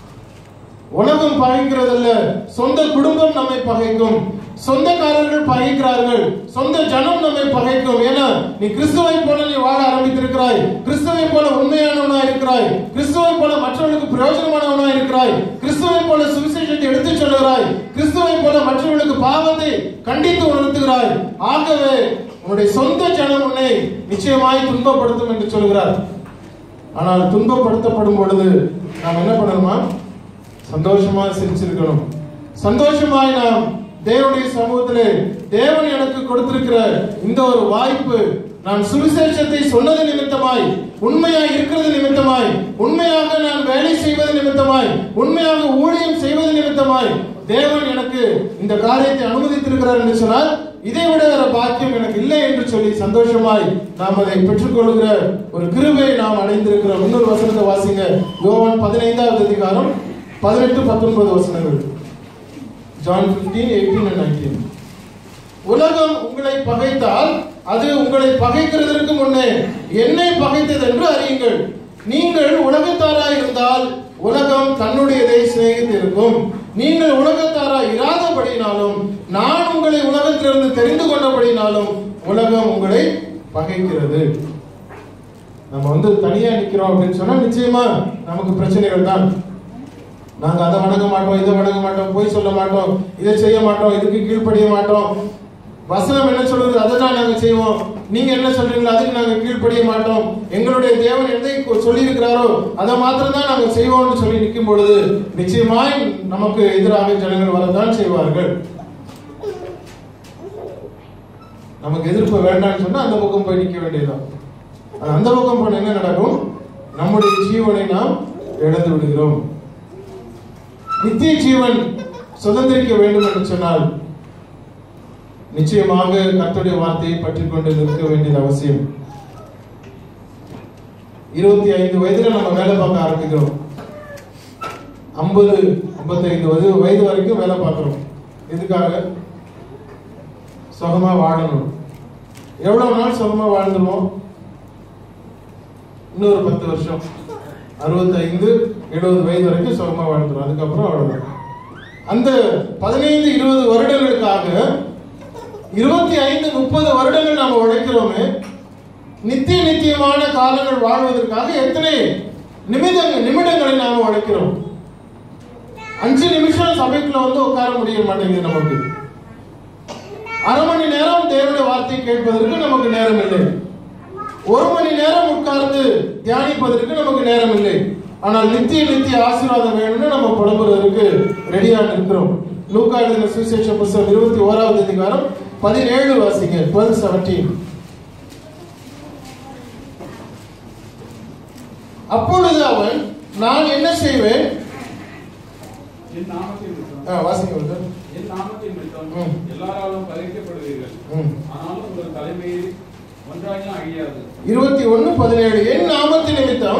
உலகம் பகைக்கிறதல்ல, சொந்த குடும்பம் நம்மை பகைக்கும், சொந்தக்காரர்கள் பகைக்கிறார்கள், சொந்த ஜனம் நம்மை பகைக்கும். ஏன்னா நீ கிறிஸ்துவை போல நீ வாழ ஆரம்பித்திருக்கிறாய், கிறிஸ்துவை போல உண்மையானவனா இருக்கிறாய், கிறிஸ்துவை போல மற்றவர்களுக்கு பிரயோஜனமானவனா இருக்கிறாய், கிறிஸ்துவை போல சுவிசேஷத்தை எடுத்துச் சொல்லுகிறாய், கிறிஸ்துவை போல மற்றவர்களுக்கு பாவத்தை கண்டித்து உணர்த்துகிறாய். ஆகவே உன்னுடைய சொந்த ஜனம் உன்னை நிச்சயமாய் துன்பப்படுத்தும் என்று சொல்கிறார். ஆனால் துன்பப்படுத்தப்படும் பொழுது நாம் என்ன பண்ணணுமா? சந்தோஷமா சிரிச்சிருக்கணும். சந்தோஷமாய் நாம் தேவனுடைய சமூகத்திலே தேவன் எனக்கு கொடுத்திருக்கிற இந்த ஒரு வாய்ப்பு நான் சுவிசேஷத்தை சொன்னது நிமித்தமாய், உண்மையாய் இருக்கிறது நிமித்தமாய், உண்மையாக நான் வேலை செய்வது நிமித்தமாய், உண்மையாக ஊழியம் செய்வது நிமித்தமாய் தேவன் எனக்கு இந்த காரியத்தை அனுமதித்திருக்கிறார் என்று சொன்னால், இதை விட வேற பாக்கியம் எனக்கு இல்லை என்று சொல்லி சந்தோஷமாய் நாம் அதை பெற்றுக்கொள்கிற ஒரு கிருபையை நாம் அடைந்திருக்கிறோம். இன்னொரு வசனத்தை வாசிங்க. யோவான் பதினைந்தாவது அதிகாரம் பதினெட்டு பத்தொன்பது வசனங்கள். ஜான் பதினைந்து, பதினெட்டு and nineteen. உலகம் உங்களை பகைத்தால் அது உங்களை பகைக்கிறதற்கு முன்னே என்னை பகைத்தது என்று அறியுங்கள். நீங்கள் உலகத்தாராய் இருந்தால் உலகம் தன்னுடையதை சிநேகித்திருக்கும். நீங்கள் உலகத்தாராய் இராதபடினாலும் நான் உங்களை உலகத்திலிருந்து தெரிந்து கொண்டபடினாலும் உலகம் உங்களை பகைக்கிறது. நம்ம வந்து தனியா நிக்கிறோம் அப்படின்னு சொன்னா நிச்சயமா நமக்கு பிரச்சனைகள் தான். நாங்க அதை வணங்க மாட்டோம், இதை வணங்க மாட்டோம், பொய் சொல்ல மாட்டோம், இதை செய்ய மாட்டோம், இதுக்கு கீழ்ப்படிய மாட்டோம். வசனம் என்ன சொல்றது அதை தான் நாங்க செய்வோம். நீங்க என்ன சொல்றீங்களோ அதுக்கு நாங்க கீழ்ப்படிய மாட்டோம். எங்களுடைய தேவன் எதை சொல்லி இருக்கிறாரோ அதை மாத்திரம் தான் நாங்க செய்வோம்னு சொல்லி நிற்கும் பொழுது நிச்சயமாய் நமக்கு எதிராக ஜனங்கள் வரத்தான் செய்வார்கள். நமக்கு எதிர்ப்பு வேண்டாம்னு சொன்னா அந்த பக்கம் போய் நிற்க வேண்டியதுதான். அந்த பக்கம் போன என்ன நடக்கும்? நம்முடைய ஜீவனை நாம் இழந்து விடுகிறோம். நித்திய ஜீவன் சுதந்திரிக்க வேண்டும் என்று சொன்னால் நிச்சயமாக கர்த்தருடைய வார்த்தையை பற்றி கொண்டு நிற்க வேண்டியது அவசியம். இருபத்தி ஐந்து வயதுல நம்ம வேலை பார்க்க ஆரம்பிக்கிறோம். ஐம்பது ஐம்பத்தி ஐந்து வயது வயது வரைக்கும் வேலை பார்க்கிறோம். எதுக்காக? சுகமா வாழணும். எவ்வளவு நாள் சுகமா வாழ்ந்துருவோம்? இன்னொரு பத்து வருஷம், அறுபத்தி ஐந்து எழுபது வயது வரைக்கும் சுகமா வாழ்ந்துரும். அதுக்கப்புறம் அவ்வளவுதான். அந்த பதினைந்து இருபது வருடங்களுக்காக இருபத்தி ஐந்து முப்பது வருடங்கள் நாம உழைக்கிறோமே, நித்திய நித்தியமான காலங்கள் வாழ்வதற்காக எத்தனை நிமிடங்கள் நிமிடங்களை நாம உழைக்கிறோம். அஞ்சு நிமிஷம் சபைக்குள்ள வந்து உட்கார முடிய மாட்டேங்குது நமக்கு. அரை மணி நேரம் தேவனுடைய வார்த்தையை கேட்பதற்கு நமக்கு நேரம் இல்லை. ஒரு மணி நேரம் உட்கார்ந்து தியானிப்பதற்கு நமக்கு நேரம் இல்லை. ஆனால் நித்திய நித்திய ஆசீர்வாதம் வேணும்னு நம்ம புலம்புறதுக்கு ரெடியாக இருக்கிறோம். லூக்கா எழுதின சுவிசேஷ புத்தகம் இருபத்தி ஓராவது அதிகாரம் பதினேழு வாசிங்க. Twelve seventeen. அப்பொழுது அவன், நான் என்ன செய்வேன்? என் நாமத்தின் வாசிங்க. என் நாமத்தின் நிமித்தம் எல்லாராலும் பகைக்கப்படுவீர்கள், ஆனாலும் உங்கள் தலைமையில் ஒன்றாயும் அழியாது. இருபத்தி ஒன்னு பதினேழு. என் நாமத்தின் நிமித்தம்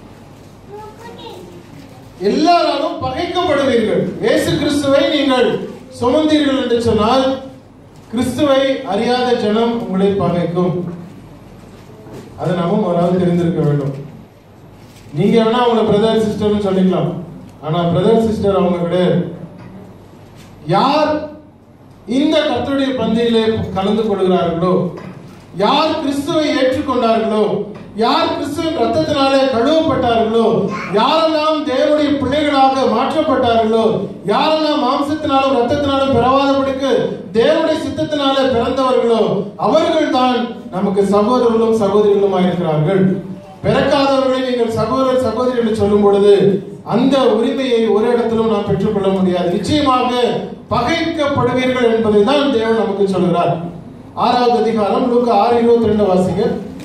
எல்லாராலும் பகைக்கப்படுவீர்கள். இயேசு கிறிஸ்துவை நீங்கள் சுமந்தீர்கள் என்று சொன்னால் கிறிஸ்துவை அறியாத ஜனம் உங்களை பகைக்கும். அதை நாம முதலாவது தெரிந்திருக்க வேண்டும். நீங்க வேணா அவங்க பிரதர் சிஸ்டர்னு சொல்லிக்கலாம், ஆனா பிரதர் சிஸ்டர் அவங்க கிடையாது. யார் இந்த கர்த்தருடைய பந்தியிலே கலந்து கொள்கிறார்களோ, யார் கிறிஸ்துவை ஏற்றுக்கொண்டார்களோ, யார் கிறிஸ்துவின் ரத்தத்தினாலே கழுவப்பட்டார்களோ, யாரெல்லாம் தேவனுடைய பிள்ளைகளாக மாற்றப்பட்டார்களோ, யாரெல்லாம் மாம்சத்தினாலும் ரத்தத்தினாலும் பிறவாதபடிக்கு தேவனுடைய சித்தத்தினாலே பிறந்தவர்களோ அவர்கள் தான் நமக்கு சகோதரர்களும் சகோதரிகளும் இருக்கிறார்கள். பிறக்காதவர்களை நீங்கள் சகோதரர் சகோதரி என்று சொல்லும் பொழுது அந்த உரிமையை ஒரு இடத்திலும் நாம் பெற்றுக்கொள்ள முடியாது. நிச்சயமாக பகைக்கப்படுவீர்கள் என்பதை தான் தேவன் நமக்கு சொல்கிறார். ஆறாவது அதிகாரம் லூக்கா ஆறு இருபத்தி ரெண்டு வாசிங்க.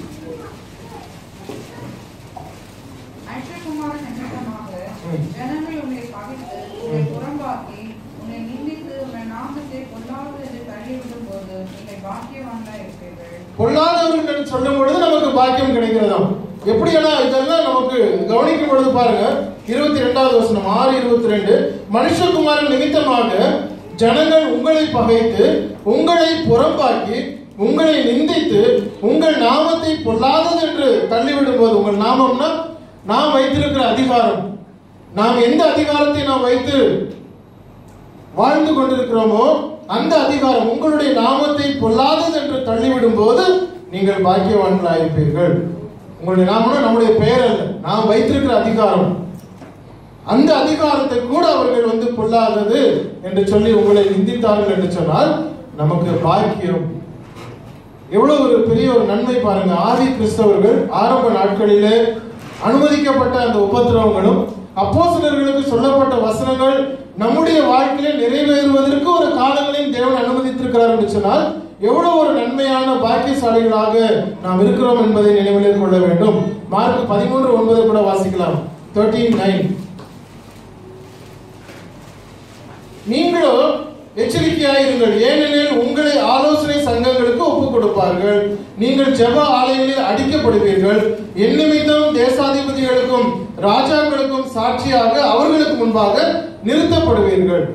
ஜனங்கள் உன்னை பகைத்து உன்னை புறம்பாக்கி உன்னை நிந்தித்து உன்னை நாமத்தை பொல்லாதது என்று தள்ளிவிடும் போது நீங்கள் பாக்கியவான்களாய் இருப்பீர்கள். பொல்லாதவர்கள் என்று சொல்லும் பொழுது நமக்கு பாக்கியம் கிடைக்கிறதாம். எப்படியெல்லாம் இதெல்லாம் நமக்கு கவனிக்கும் பொழுது பாருங்க, இருபத்தி இரண்டாவது வசனம் ஆறு இருபத்தி ரெண்டு. மனுஷகுமாரன் நிமித்தமாக ஜனங்கள் உங்களை பகைத்து உங்களை புறம்பாக்கி உங்களை நிந்தித்து உங்கள் நாமத்தை பொல்லாதது என்று தள்ளிவிடும் போது, உங்கள் நாமம்னா நாம் வைத்திருக்கிற அதிகாரம், நாம் எந்த அதிகாரத்தை நாம் வைத்து வாழ்ந்து கொண்டிருக்கிறோமோ அந்த அதிகாரம் உங்களுடைய நாமத்தை பொல்லாதது என்று தள்ளிவிடும் போது நீங்கள் பாக்கியவான்களாயிருப்பீர்கள். உங்களுடைய நாமம் நம்முடைய பெயர் அல்ல, நாம் வைத்திருக்கிற அதிகாரம். அந்த அதிகாரத்தை கூட அவர்கள் வந்து பொல்லாதது என்று சொல்லி உங்களை நிந்தித்தார்கள் என்று சொன்னால் நமக்கு பாக்கியம். எவ்வளவு ஒரு பெரிய ஒரு நன்மை பாருங்க. ஆதி கிறிஸ்தவர்கள் ஆரம்ப நாட்களிலே அனுமதிக்கப்பட்ட அந்த உபத்திரவங்களும் அப்போஸ்தலர்களுக்கு சொல்லப்பட்ட வசனங்கள் நம்முடைய வாழ்க்கையில நிறைவேறுவதற்கு ஒரு காலங்களையும் தேவன் அனுமதித்திருக்கிறார் என்று சொன்னால் எவ்வளவு ஒரு நன்மையான பாக்கியசாலிகளாக நாம் இருக்கிறோம் என்பதை நினைவிலே கொள்ள வேண்டும். மார்க் பதிமூன்று ஒன்பது கூட வாசிக்கலாம். பதிமூன்று ஒன்பது. நீங்களோ எச்சரிக்கையாயிருங்கள், ஏனெனில் உங்களை ஆலோசனை சங்கங்களுக்கு ஒப்புக் கொடுப்பார்கள். நீங்கள் ஜெப ஆலயங்களில் அடிக்கப்படுவீர்கள். என் நிமித்தம் தேசாதிபதிகளுக்கும் ராஜாக்களுக்கும் சாட்சியாக அவர்களுக்கு முன்பாக நிறுத்தப்படுவீர்கள்.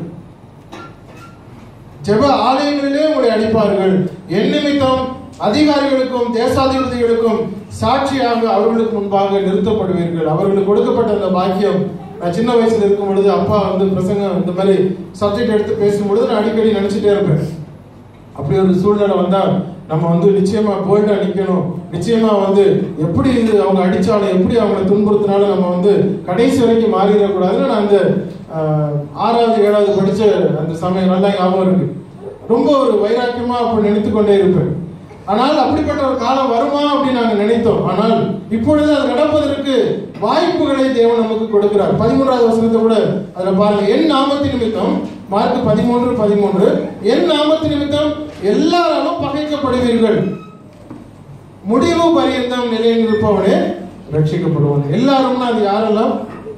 ஜெப ஆலயங்களிலே உங்களை அடிப்பார்கள். என் நிமித்தம் அதிகாரிகளுக்கும் தேசாதிபதிகளுக்கும் சாட்சியாக அவர்களுக்கு முன்பாக நிறுத்தப்படுவீர்கள். அவர்களுக்கு கொடுக்கப்பட்ட அந்த பாக்கியம், நான் சின்ன வயசுல இருக்கும் பொழுது அப்பா வந்து பிரசங்கம் இந்த மாதிரி சப்ஜெக்ட் எடுத்து பேசும்பொழுது நான் அடிக்கடி நினைச்சிட்டே இருப்பேன், அப்படி ஒரு சூழ்நிலை வந்தா நம்ம வந்து நிச்சயமா போல்டா நிக்கணும். நிச்சயமா வந்து எப்படி இது அவங்க அடிச்சாலும் எப்படி அவங்களை துன்புறுத்தினாலும் நம்ம வந்து கடைசி வரைக்கும் மாறிடக்கூடாதுன்னு நான் அந்த ஆறாவது ஏழாவது படிச்ச அந்த சமயம் நல்லா ஞாபகம் இருக்கு. ரொம்ப ஒரு வைராக்கியமா அப்படி நினைத்து கொண்டே இருப்பேன். ஆனால் அப்படிப்பட்ட ஒரு காலம் வருமா அப்படின்னு நாங்கள் நினைத்தோம். ஆனால் இப்பொழுது அது நடப்பதற்கு வாய்ப்புகளை தேவன் நமக்கு கொடுக்கிறார். பதிமூன்றாவது வசனத்தை கூட அதுல பாருங்க. என் நாமத்தின் நிமித்தம், மார்க் பதிமூன்று பதிமூன்று, என் நாமத்தின் நிமித்தம் எல்லாராலும் பகைக்கப்படுவீர்கள், முடிவு பரியந்தம் நிலையில் இருப்பவனே ரட்சிக்கப்படுவான். எல்லாரும்னா அது யாரெல்லாம்?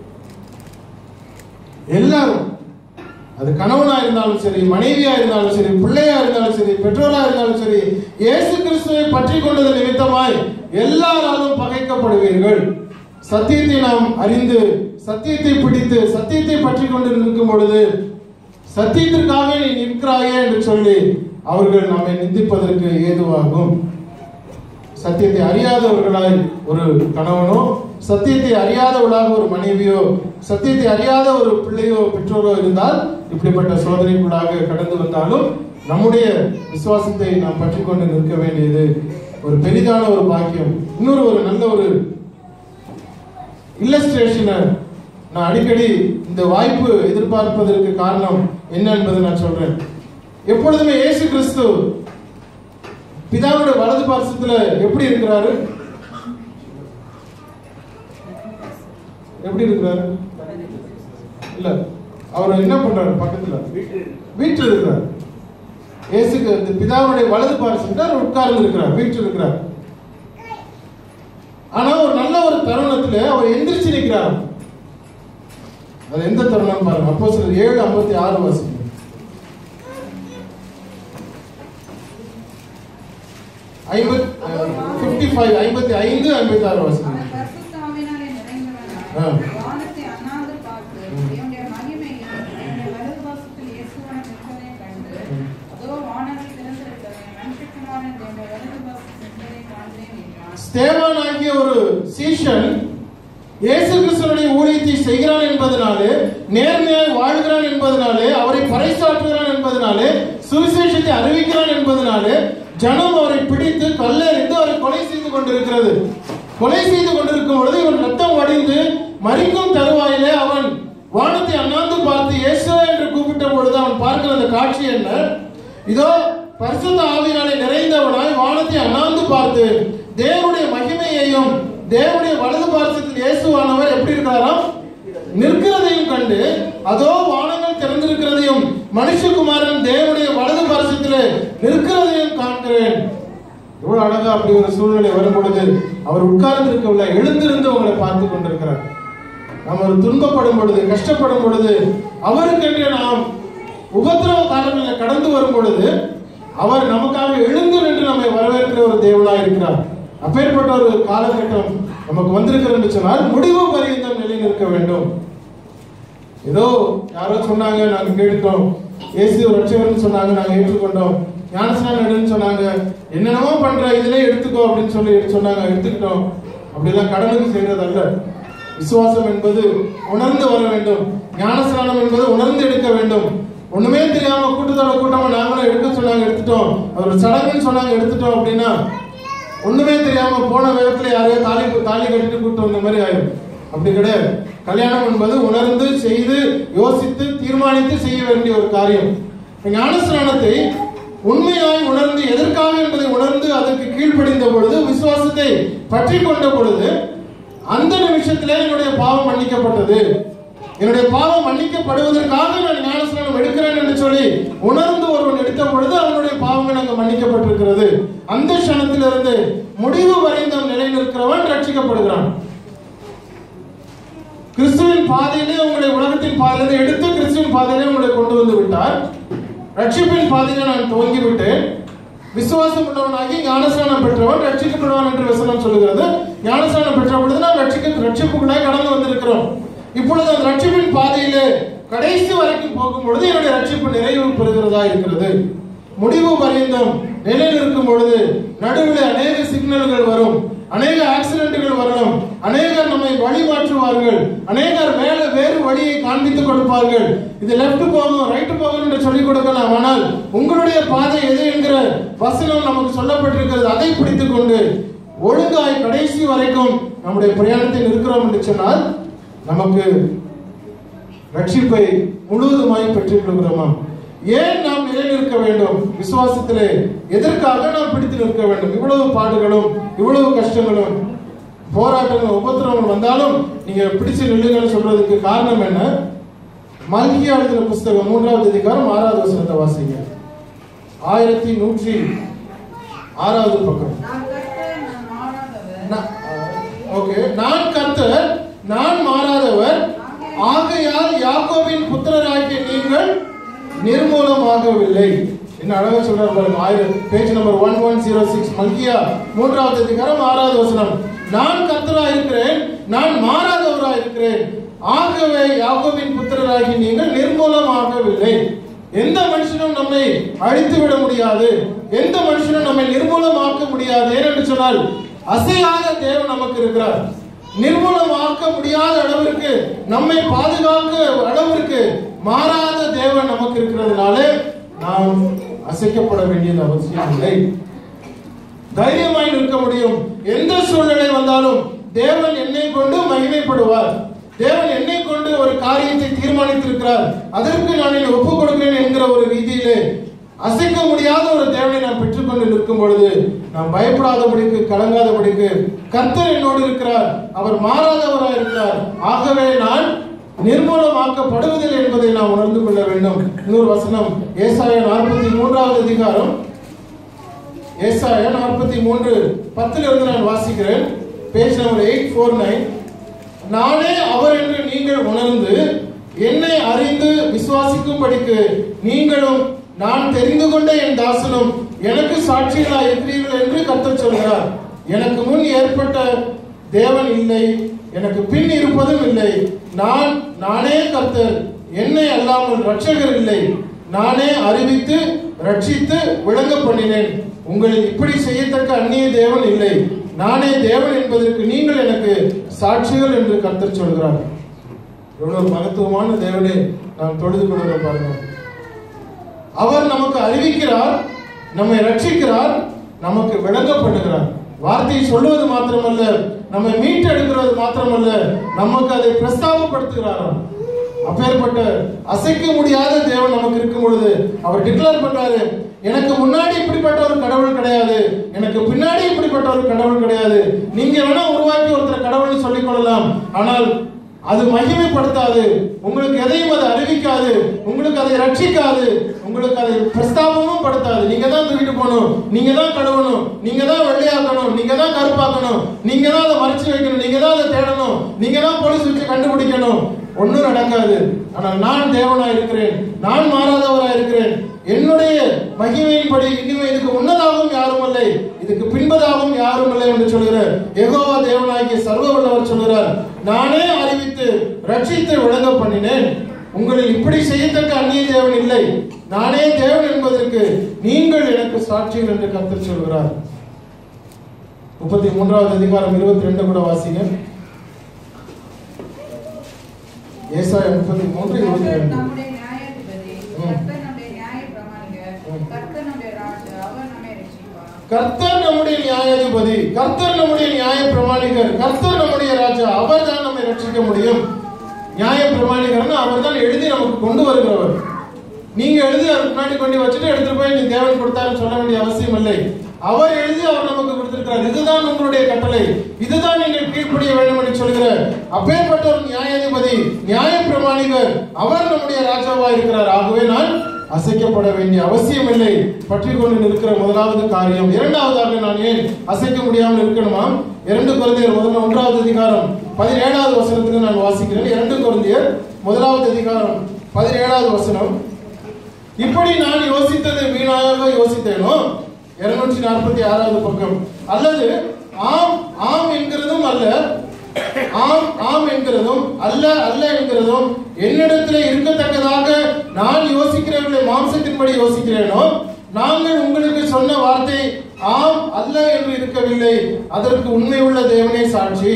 எல்லாரும். அது கணவனா இருந்தாலும் சரி, மனைவியா இருந்தாலும் சரி, பிள்ளையா இருந்தாலும் சரி, பெற்றோரா இருந்தாலும் சரி, இயேசு கிறிஸ்துவை பற்றி கொண்டது நிமித்தமாய் எல்லாராலும் பகைக்கப்படுவீர்கள். சத்தியத்தை நாம் அறிந்து சத்தியத்தை பிடித்து சத்தியத்தை பற்றி கொண்டு நிற்கும் பொழுது சத்தியத்திற்காக நீ நிற்கிறாயே என்று சொல்லி அவர்கள் நம்மை நிந்திப்பதற்கு ஏதுவாகும். சத்தியத்தை அறியாதவர்களாய் ஒரு கணவனோ, சத்தியத்தை அறியாதவளாக ஒரு மனைவியோ, சத்தியத்தை அறியாத ஒரு பிள்ளையோ பெற்றோரோ இருந்தால் இப்படிப்பட்ட சோதனைக்குள்ளாக கடந்து வந்தாலும் நம்முடைய விசுவாசத்தை நாம் பற்றி கொண்டு நிற்க வேண்டியது ஒரு பெரிதான ஒரு பாக்கியம். இன்னொரு ஒரு நல்ல ஒரு இல்லஸ்ட்ரேஷனை நான் அடிக்கடி இந்த வாய்ப்பு எதிர்பார்ப்பதற்கு காரணம் என்ன என்பதை நான் சொல்றேன். எப்பொழுதுமே இயேசு கிறிஸ்து பிதாவுடைய வலது பார்சத்துல எப்படி இருக்கிறாரு? எப்படி இருக்கிறாரு? இல்ல, அவர் என்ன பண்றாரு? பக்கத்துல வீட்டில் இருக்கிறார். இயேசுக்கு பிதாவுடைய வலது பார்சத்துல அவர் உட்கார்ந்து இருக்கிறார், வீட்டில் இருக்கிறார். ஆனா ஒரு நல்ல ஒரு தருணத்துல அவர் எந்திரிச்சு நிற்கிறார். அது எந்த தருணம் பாருங்க. அப்போஸ்தலர் ஏழு ஐம்பத்தி ஆறு வாசிங்க. ஐம்பத்தி ஐந்து ஐம்பத்தி ஆறு வாசிங்க. ஸ்தேவானாகிய ஒரு சீஷன் இயேசு கிறிஸ்துவினுடைய ஊழியத்தை செய்கிறான் என்பதனாலே, நேர்மையாய் வாழ்கிறான் என்பதனாலே, அவரை பறைசாற்றுகிறான் என்பதனாலே, சுவிசேஷத்தை அறிவிக்கிறான் என்பதனாலே ஜனம் அவரை பிடித்து கல்லெறிந்து அவரை கொலை செய்து கொண்டிருக்கிறது. கொலை செய்து கொண்டிருக்கும் பொழுது இவன் ரத்தம் வடிந்து மரிக்கும் தருவாயிலே அவன் வானத்தை அண்ணாந்து பார்த்து இயேசுவே என்று கூப்பிட்ட பொழுது அவன் பார்க்கிற அந்த காட்சி என்ன? இதோ பரிசுத்த ஆவியாலே நிறைந்தவனாய் வானத்தை அண்ணாந்து பார்த்து தேவனுடைய மகிமையையும் தேவனுடைய வலது பார்சத்தில் இயேசுவானவர் எப்படி இருக்கிறாராம்? நிற்கிறதையும் கண்டு, அதோ வானங்கள் திறந்திருக்கிறதையும் மனுஷகுமாரன் தேவனுடைய வலது பார்சத்திலே நிற்கிறதையும் காண்கிறேன். எவ்வளவு அழகா அப்படி ஒரு சூழ்நிலை வரும் பொழுது அவர் உட்கார்ந்து இருக்கவில்லை, எழுந்திருந்து உங்களை பார்த்து கொண்டிருக்கிறார். நாம் ஒரு துன்பப்படும் பொழுது, கஷ்டப்படும் பொழுது, அவருக்கென்று நாம் உபத்திரவ காலங்களில் கடந்து வரும் பொழுது அவர் நமக்காக எழுந்து நின்று நம்மை வரவேற்கிற ஒரு தேவனாய் இருக்கிறார். அப்பேற்பட்ட ஒரு காலகட்டம் நமக்கு வந்திருக்கிறது சொன்னால் முடிவு பரியந்தம் நிலை நிற்க வேண்டும். ஏதோ யாரோ சொன்னாங்க, நாங்க கேட்டோம், இயேசு ரட்சகர்னு சொன்னாங்க, நாங்க ஏற்றுக்கொண்டோம், ஞானஸ்நானம் எடுன்னு சொன்னாங்க, என்னென்னமோ பண்ற இதுல எடுத்துக்கோ அப்படின்னு சொல்லி சொன்னாங்க, எடுத்துக்கிட்டோம். அப்படிலாம் கடனுக்கு செய்யறது அல்ல. விசுவாசம் என்பது உணர்ந்து வர வேண்டும். ஞானஸ்நானம் என்பது உணர்ந்து எடுக்க வேண்டும். ஒண்ணுமே தெரியாம கூட்டத்தோட கூட்டமா நாங்களும் எடுக்க சொன்னாங்க, எடுத்துட்டோம். அவர் சடங்குன்னு சொன்னாங்க, எடுத்துட்டோம். அப்படின்னா ஒண்ணுமே தெரியாம போன வேகத்துல யாரையோ தாலி தாலி கட்டிட்டு கூட்டு வந்த மாதிரி ஆயிடும். அப்படி கிடையாது. கல்யாணம் என்பது உணர்ந்து செய்து யோசித்து தீர்மானித்து செய்ய வேண்டிய ஒரு காரியம். ஞானஸ்நானத்தை உண்மையாய் உணர்ந்து எதற்காக என்பதை உணர்ந்து அதற்கு கீழ்ப்படிந்த பொழுது, விசுவாசத்தை பற்றி கொண்ட பொழுது, அந்த நிமிஷத்திலே என்னுடைய பாவம் மன்னிக்கப்பட்டது, என்னுடைய பாவம் மன்னிக்கப்படுவதற்காக நான் ஞானஸ்நானம் எடுக்கிறேன் என்று சொல்லி உணர்ந்து ஒருவன் எடுத்த பொழுது அவனுடைய பாவங்கள் அங்கு மன்னிக்கப்பட்டு ரட்சிப்பின் பாதையிலே உங்களை கொண்டு வந்து விட்டார். ரட்சிப்பின் பாதையிலே நான் துவங்கி விட்டேன். விசுவாசம் உள்ளவனாகி ஞானஸ்நானம் பெற்றவன் ரட்சிக்கப்படுவான் என்று வசனம் சொல்லுகிறது. ஞானஸ்நானம் பெற்ற பொழுது நாம் ரட்சிக்க ரட்சிப்புக்குள்ளாய் கடந்து வந்திருக்கிறோம். இப்பொழுது அந்த ரட்சிப்பின் பாதையிலே கடைசி வரைக்கும் போகும் பொழுது என்னுடைய ரட்சிப்பு நிறைவு பெறுகிறதா இருக்கிறது. முடிவு பரியந்தம் நிலையில் இருக்கும் பொழுது நடுவில் அநேக சிக்னல்கள் வரும், அநேக ஆக்சிடென்ட்கள் வரணும், அநேகர் நம்மை வழி மாற்றுவார்கள், அநேகர் மேல வேறு வழியை காண்பித்துக் கொடுப்பார்கள். இது லெப்ட் போகும் ரைட் போகும் என்று சொல்லிக் கொடுக்கலாம். ஆனால் உங்களுடைய பாதை எது என்கிற வசனம் நமக்கு சொல்லப்பட்டிருக்கிறது. அதை பிடித்துக் கொண்டு ஒழுங்காய் கடைசி வரைக்கும் நம்முடைய பிரயாணத்தில் இருக்கிறோம் என்று சொன்னால் நமக்கு ரட்சிப்பை முழுவதுமாய் பெற்றுக் கொள்கிறோமா? ஏன் நாம் நிலை நிற்க வேண்டும்? விசுவாசத்திலே எதற்காக நாம் பிடித்து நிற்க வேண்டும்? இவ்வளவு பாடுகளும் இவ்வளவு கஷ்டங்களும் போராட்டங்களும் உபத்திரவங்கள் வந்தாலும் நீங்க பிடிச்சு நில்லுங்கன்னு சொல்றதுக்கு காரணம் என்ன? மல்கியா எழுதின புஸ்தகம் மூன்றாவது அதிகாரம் ஆறாவது வசனத்தை வாசிங்க. ஆயிரத்தி நூற்றி ஆறாவது பக்கம். ஓகே, நான் கர்த்தர், நான் மாறாதவர், ஆகையால் யாக்கோபின் புத்திரராகிய நீங்கள் நிர்மூலமாகவில்லை. என்ன அழகா சொல்றாரு பாருங்க. ஆயிரம் page number one one zero six Malkiya மூன்றாவது அதிகாரம் ஆறாவது வசனம். நான் கர்த்தரா இருக்கிறேன், நான் மாறாதவரா இருக்கிறேன், ஆகவே யாக்கோபின் புத்திரராகி நீங்கள் நிர்மூலமாகவில்லை. எந்த மனுஷனும் நம்மை அழித்து விட முடியாது, எந்த மனுஷனும் நம்மை நிர்மூலமாக்க முடியாது. ஏனென்று சொன்னால் அசையாத தேவன் நமக்கு இருக்கிறார். நிர்மூலமாக்க முடியாத அளவிற்கு, நம்மை பாதுகாக்க அளவிற்கு மாறாத தேவன் நமக்கு இருக்கிறதுனால நாம் அசைக்கப்பட வேண்டியது அவசியம் இல்லை. தைரியமாய் நிற்க முடியும். எந்த சூழ்நிலை வந்தாலும் தேவன் என்னை கொண்டு மகிமைப்படுவார். தேவன் என்னை கொண்டு ஒரு காரியத்தை தீர்மானித்திருக்கிறார், அதற்கு நான் என்னை ஒப்புக் கொடுக்கிறேன் என்கிற ஒரு ரீதியிலே அசைக்க முடியாத ஒரு தேவனை நாம் பெற்றுக்கொண்டு நிற்கும் பொழுது நாம் பயப்படாதபடிக்கு, கலங்காதபடிக்கு கர்த்தர் என்னோடு இருக்கிறார், அவர் மாறாதவராக இருக்கிறார், ஆகவே நான் நிர்மூலமாக்கப்படுவதில்லை என்பதை நாம் உணர்ந்து கொள்ள வேண்டும். இன்னொரு வசனம் ஏசாயா நாற்பத்தி மூன்றாவது அதிகாரம், ஏசாயா நாற்பத்தி மூன்று பத்துல இருந்து நான் வாசிக்கிறேன். Page number eight four nine. நானே அவர் என்று நீங்கள் உணர்ந்து என்னை அறிந்து விசுவாசிக்கும்படிக்கு நீங்களும் நான் தெரிந்து கொண்ட என் தாசனும் எனக்கு சாட்சிகளாய் இருக்கிறீர்கள் என்று கர்த்தர் சொல்கிறார். எனக்கு முன் ஏற்பட்ட தேவன் இல்லை, எனக்கு பின் இருப்பதும் இல்லை. நான் நானே கர்த்தர், என்னை அல்லாமல் ரட்சகர் இல்லை. நானே அறிவித்து ரட்சித்து விளங்க பண்ணினேன். உங்களில் இப்படி செய்யத்தக்க அந்நிய தேவன் இல்லை. நானே தேவன் என்பதற்கு நீங்கள் எனக்கு சாட்சிகள் என்று கர்த்தர் சொல்கிறார். எவ்வளவு மகத்துவமான தேவனை நாம் தொழுது கொள்கிறோம் பாருங்க. அவர் நமக்கு அறிவிக்கிறார், நம்மை ரட்சிக்கிறார், நமக்கு விளங்கப்படுகிறார். வார்த்தையை சொல்லுவது மாத்திரமல்ல, நம்மை மீட்டெடுக்கிறது மாத்திரமல்ல, நமக்கு அதை பிரஸ்தாபப்படுத்துகிறாராம். அப்பேற்பட்ட அசைக்க முடியாத தேவன் நமக்கு இருக்கும் பொழுது அவர் டிக்ளேர் பண்றாரு, எனக்கு முன்னாடி இப்படிப்பட்ட ஒரு கடவுள் கிடையாது, எனக்கு பின்னாடி இப்படிப்பட்ட ஒரு கடவுள் கிடையாது. நீங்க வேணா உருவாக்கி ஒருத்தர் கடவுள்னு சொல்லிக் கொள்ளலாம், ஆனால் அது மகிமைப்படுத்தாது, உங்களுக்கு எதையும் அது அறிவிக்காது, உங்களுக்கு அதை ரட்சிக்காது, உங்களுக்கு அதை பிரஸ்தாபமும் படுத்தாது. நீங்க தான் தூக்கிட்டு போகணும், நீங்க தான் கழுவணும், நீங்க தான் வெள்ளையாக்கணும், நீங்க தான் கருப்பாக்கணும், நீங்க தான் அதை மறைச்சு வைக்கணும், நீங்க தான் அதை தேடணும், நீங்க தான் போலீஸ் வச்சு கண்டுபிடிக்கணும். ஒன்னும் நடக்காது. ஆனால் நான் தேவனா இருக்கிறேன், நான் மாறாதவரா இருக்கிறேன். என்னுடைய மகிமையின்படி இனிமே இதுக்கு முன்னதாகவும் யாரும் இல்லை, இதுக்கு பின்பதாகவும் யாரும் இல்லை என்று சொல்கிறார் யெகோவா தேவனாகிய சர்வ வல்லவர் சொல்கிறார். நானே அறிவித்து ரட்சித்து விளங்க பண்ணினேன். உங்களில் இப்படி செய்யத்தக்க அந்நிய தேவன் இல்லை. நானே தேவன் என்பதற்கு நீங்கள் எனக்கு சாட்சிகள் என்று கர்த்தர் சொல்கிறார். முப்பத்தி மூன்றாவது அதிகாரம் இருபத்தி ரெண்டு கூட வாசிங்க. ஏசாயா முப்பத்தி மூன்று இருபத்தி ரெண்டு. நம்முடைய நியாயாதிபதி, கர்த்தர் நம்முடைய நியாய பிரமாணிகர், கர்த்தர் நம்முடைய ராஜா, அவர் நம்மை ரட்சிப்பார். கர்த்தர் நம்முடைய நியாயாதிபதி, கர்த்தர் நம்முடைய நியாய பிரமாணிகர், கர்த்தர் நம்முடைய ராஜா, அவர் தான் நம்மை ரட்சிக்க முடியும். நியாய பிரமாணிகர்னா அவர் தான் எழுதி நமக்கு கொண்டு வருகிறவர். நீங்க எழுதி அவர் முன்னாடி கொண்டு வச்சுட்டு எடுத்துட்டு போய் நீ தேவன் கொடுத்தாருன்னு சொல்ல வேண்டிய அவசியம் இல்லை. அவர் எழுதி அவர் நமக்கு கொடுத்திருக்கிறார். இதுதான் உங்களுடைய கட்டளை, இதுதான் நீங்கள் கீழ்ப்படிய வேண்டும் என்று சொல்கிற அப்பேற்பட்ட ஒரு நியாயாதிபதி, நியாய பிரமாணிகர், அவர் நம்முடைய ராஜாவா இருக்கிறார். ஆகவே நான் அசைக்கப்பட வேண்டிய அவசியம் இல்லை. பற்றி கொண்டு இருக்கிற முதலாவது காரியம். இரண்டாவதாக நான் ஏன் அசைக்க முடியாமல் இருக்கணுமா? இரண்டு கொரிந்தியர் முதல்ல ஒன்றாவது அதிகாரம் பதினேழாவது வசனத்துக்கு நான் வாசிக்கிறேன். இரண்டு கொரிந்தியர் முதலாவது அதிகாரம் பதினேழாவது வசனம். இப்படி நான் யோசித்தது வீணாக யோசித்தேனோ, இருநூற்றி நாற்பத்தி ஆறாவது பக்கம். அல்லது ஆம் ஆம் என்கிறதும் அல்ல, ஆம் ஆம் என்கிறதும் அல்ல அல்ல என்கிறதும் என்னிடத்தில் இருக்கத்தக்கதாக நான் யோசிக்கிறவர்களை மாம்சத்தின்படி யோசிக்கிறேனோ, நாங்கள் உங்களுக்கு சொன்ன வார்த்தை ஆம் அல்ல என்று இருக்கவில்லை, அதற்கு உண்மை உள்ள தேவனே சாட்சி.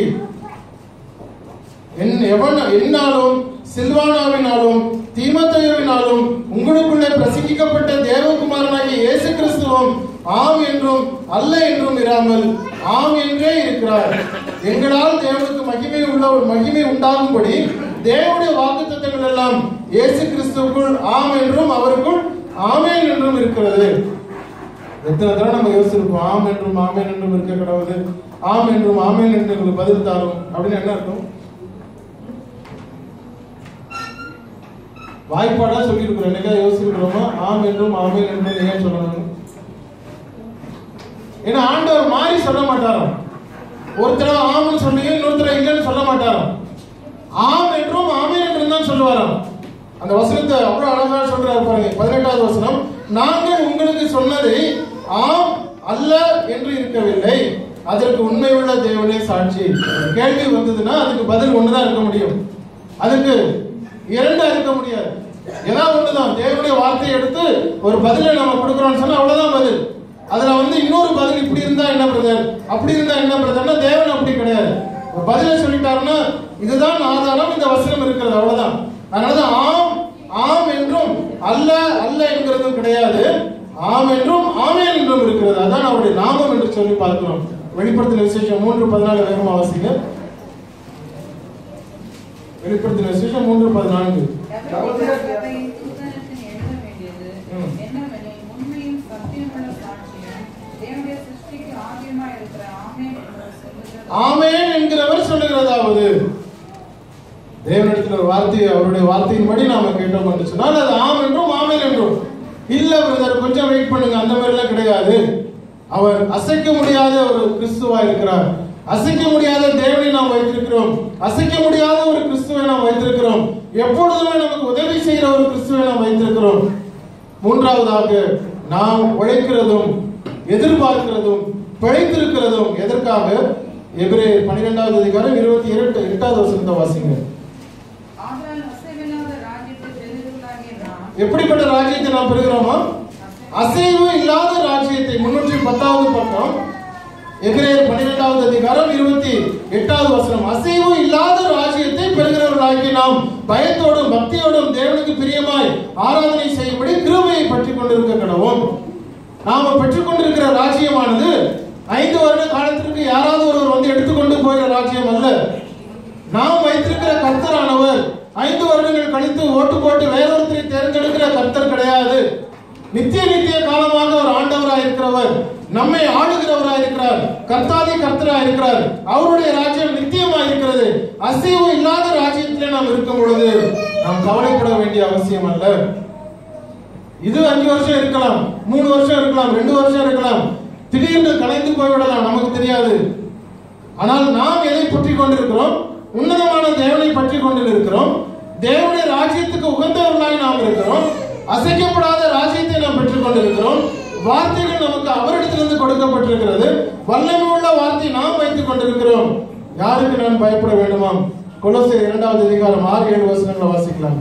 என்னாலும் சில்வானாவினாலும் தீமோத்தேயுவினாலும் உங்களுக்குள்ளே பிரசங்கிக்கப்பட்ட தேவகுமாரனாகிய இயேசு கிறிஸ்துவும் ஆம் என்றும் அல்ல என்றும் இராமல் ஆம் என்றே இருக்கிறார். எங்களால் தேவனுக்கு மகிமை உள்ள மகிமை உண்டாகும்படி தேவனுடைய வாக்குத்தத்தங்கள் எல்லாம் இயேசு கிறிஸ்துவுக்குள் ஆம் என்றும் அவருக்குள் ஆமேன் என்றும் இருக்கிறது. எத்தனை தடவை நம்ம யோசிச்சிருப்போம், ஆம் என்றும் ஆமேன் என்றும் இருக்க கடவுது, ஆம் என்றும் ஆமேன் என்று உங்களுக்கு பதில் தாரும் அப்படின்னு என்ன அர்த்தம்? வாய்ப்பாடா சொல்லி இருக்கிறோம். என்னைக்கா யோசிக்கிறோமா ஆம் என்றும் ஆமேன் என்றும் ஏன் சொல்லணும்? ஏன்னா ஆண்டவர் மாறி சொல்ல மாட்டாராம். ஒருத்தர ஆம்னு சொல்லுங்க, இன்னொருத்தர இல்லைன்னு சொல்ல மாட்டாராம். ஆம் என்றும் ஆமேன் என்றும் தான் சொல்லுவாராம். அந்த வசனத்தை அவ்வளவு அழகா சொல்றாரு பாருங்க. பதினெட்டாவது வசனம். நாங்கள் உங்களுக்கு சொன்னதை ஆம் அல்ல என்று இருக்கவில்லை, அதற்கு உண்மை உள்ள தேவனே சாட்சி. கேள்வி வந்ததுன்னா அதுக்கு பதில் ஒண்ணுதான் இருக்க முடியும், அதுக்கு இரண்டா இருக்க முடியாது. ஏதாவது ஒண்ணுதான். தேவனுடைய வார்த்தையை எடுத்து ஒரு பதிலை நம்ம கொடுக்கிறோம்னு சொன்னா அவ்வளவுதான் பதில். அதுல வந்து இன்னொரு பதில் இப்படி இருந்தா என்ன பிரதர், அப்படி இருந்தா என்ன பிரதர்னா தேவன் அப்படி கிடையாது. பதிலை சொல்லிட்டாருன்னா இதுதான் ஆதாரம், இந்த வசனம் இருக்கிறது, அவ்வளவுதான். அதனாலதான் ஆம் ஆம் என்றும் அல்ல அல்ல என்கிறதும் கிடையாது, ஆம் என்றும் ஆமேன் என்றும் இருக்கிறது. அதான் அவருடைய நாமம் என்று சொல்லி பார்க்கிறோம். வெளிப்படுத்தின விசேஷம் மூன்று பதினாலு வேகமா வாசிங்க. வெளிப்படுத்தின விசேஷம் மூன்று பதினான்கு. ஆமேன் என்கிறவர் சொல்லுகிறதாவது, தேவனிடத்தில் ஒரு வார்த்தை அவருடைய வார்த்தையின்படி நாம கேட்டோம் என்று சொன்னால் அது ஆம் என்றும் ஆமேன் என்றும். இல்ல பிரதர் கொஞ்சம் வெயிட் பண்ணுங்க, அந்த மாதிரி எல்லாம் கிடையாது. அவர் அசைக்க முடியாத ஒரு கிறிஸ்துவா இருக்கிறார். அசைக்க முடியாத தேவனை நாம் வைத்திருக்கிறோம். அசைக்க முடியாத ஒரு கிறிஸ்துவை நாம் வைத்திருக்கிறோம். எப்பொழுதுமே நமக்கு உதவி செய்கிற ஒரு கிறிஸ்துவை நாம் வைத்திருக்கிறோம். மூன்றாவதாக நாம் உழைக்கிறதும் எதிர்பார்க்கிறதும் பிழைத்திருக்கிறதும் எதற்காக? எபிரேயர் பன்னிரெண்டாவது அதிகாரம் இருபத்தி இரண்டு எட்டாவது வசனத்தை வாசிங்க. எப்படிப்பட்ட ராஜ்யத்தை நாம் பெறுகிறோமா? அசைவு இல்லாத ராஜ்யத்தை. முன்னூற்றி பத்தாவது பக்கம் எபிரேயர் பன்னிரெண்டாவது அதிகாரம் இருபத்தி எட்டாவது வசனம். அசைவு இல்லாத ராஜ்யத்தை பெறுகிறவர்களாகி நாம் பயத்தோடும் பக்தியோடும் தேவனுக்கு பிரியமாய் ஆராதனை செய்யும்படி கிருபையை பற்றிக் கொண்டிருக்க கடவோம். நாம பெற்றுக் கொண்டிருக்கிற ராஜ்யமானது ஐந்து வருட காலத்திற்கு யாராவது ஒருவர் வந்து எடுத்துக்கொண்டு போகிற ராஜ்யம் அல்ல. நாம் வைத்திருக்கிற கர்த்தரானவர் ஐந்து வருடங்கள் கழித்து ஓட்டு போட்டு வேறொருத்தரை தேர்ந்தெடுக்கிற கர்த்தர் கிடையாது. நித்திய நித்திய காலமாக ஒரு ஆண்டவராக இருக்கிறவர், நம்மை ஆளுகிறவராக இருக்கிறார், கர்த்தாதி கர்த்தராக இருக்கிறார். அவருடைய ராஜ்யம் நித்தியமா இருக்கிறது. அசைவு இல்லாத ராஜ்யத்திலே நாம் இருக்கும் பொழுது நாம் கவலைப்பட வேண்டிய அவசியம் அல்ல. இது அஞ்சு வருஷம் இருக்கலாம், மூணு வருஷம் இருக்கலாம், ரெண்டு வருஷம் இருக்கலாம், திடீர்னு கலைந்து போய்விடலாம், நமக்கு தெரியாது. ஆனால் நாம் எதை பற்றி கொண்டிருக்கிறோம்? உன்னதமான தேவனை பற்றி கொண்டு இருக்கிறோம். தேவனுடைய ராஜ்யத்துக்கு உகந்தவர்களாய் நாம் இருக்கிறோம். அசைக்கப்படாத ராஜ்யத்தை நாம் பெற்றுக் கொண்டிருக்கிறோம். வார்த்தைகள் நமக்கு அவரிடத்திலிருந்து கொடுக்கப்பட்டிருக்கிறது. வல்லமை உள்ள வார்த்தை நாம் வைத்துக் கொண்டிருக்கிறோம். யாருக்கு நான் பயப்பட வேண்டுமாம்? கொலோசியர் இரண்டாவது அதிகாரம் ஆறு ஏழு வசனங்களை வாசிக்கலாம்.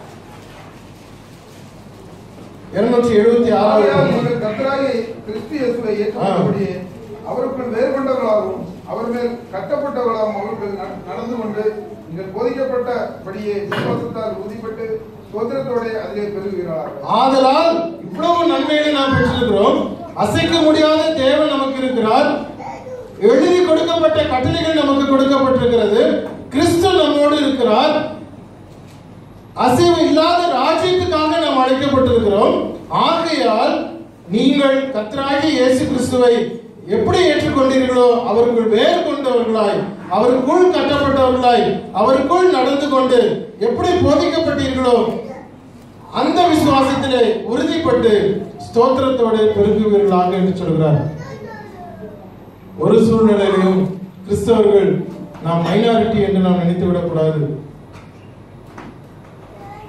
இருநூற்றி எழுபத்தி ஆறாவது கர்த்தராகிய கிறிஸ்து இயேசுவை ஏற்றுக்கொண்டபடியே அவருக்குள் வேறு கொண்டவர்களாகவும் அவர் மேல் கட்டப்பட்டவர்களாகவும் அவர்கள் நடந்து கொண்டு நீங்கள் போதிக்கப்பட்டபடியே விசுவாசத்தால் உறுதிப்பட்டு சோதரத்தோட அதிலே பெறுகிறார்கள். ஆதலால் இவ்வளவு நன்மைகளை நாம் பெற்றிருக்கிறோம். அசைக்க முடியாத தேவன் நமக்கு இருக்கிறார். எழுதி கொடுக்கப்பட்ட கட்டளைகள் நமக்கு கொடுக்கப்பட்டிருக்கிறது. கிறிஸ்து நம்மோடு இருக்கிறார். அசைவு இல்லாத ராஜ்யத்துக்காக நாம் அழைக்கப்பட்டிருக்கிறோம். ஆகையால் நீங்கள் கர்த்தராகிய இயேசு கிறிஸ்துவை எப்படி ஏற்றுக்கொண்டீர்களோ அவருக்குள் வேறு கொண்டவர்களாய், அவருக்குள் கட்டப்பட்டவர்களாய், அவருக்குள் நடந்து கொண்டு எப்படி போதிக்கப்பட்டீர்களோ அந்த விசுவாசத்திலே உறுதிப்பட்டு ஸ்தோத்திரத்தோடு பெருகுவீர்களாக என்று சொல்கிறார். ஒரு சூழ்நிலையிலும் கிறிஸ்தவர்கள் நாம் மைனாரிட்டி என்று நாம் நினைத்து விடக்கூடாது.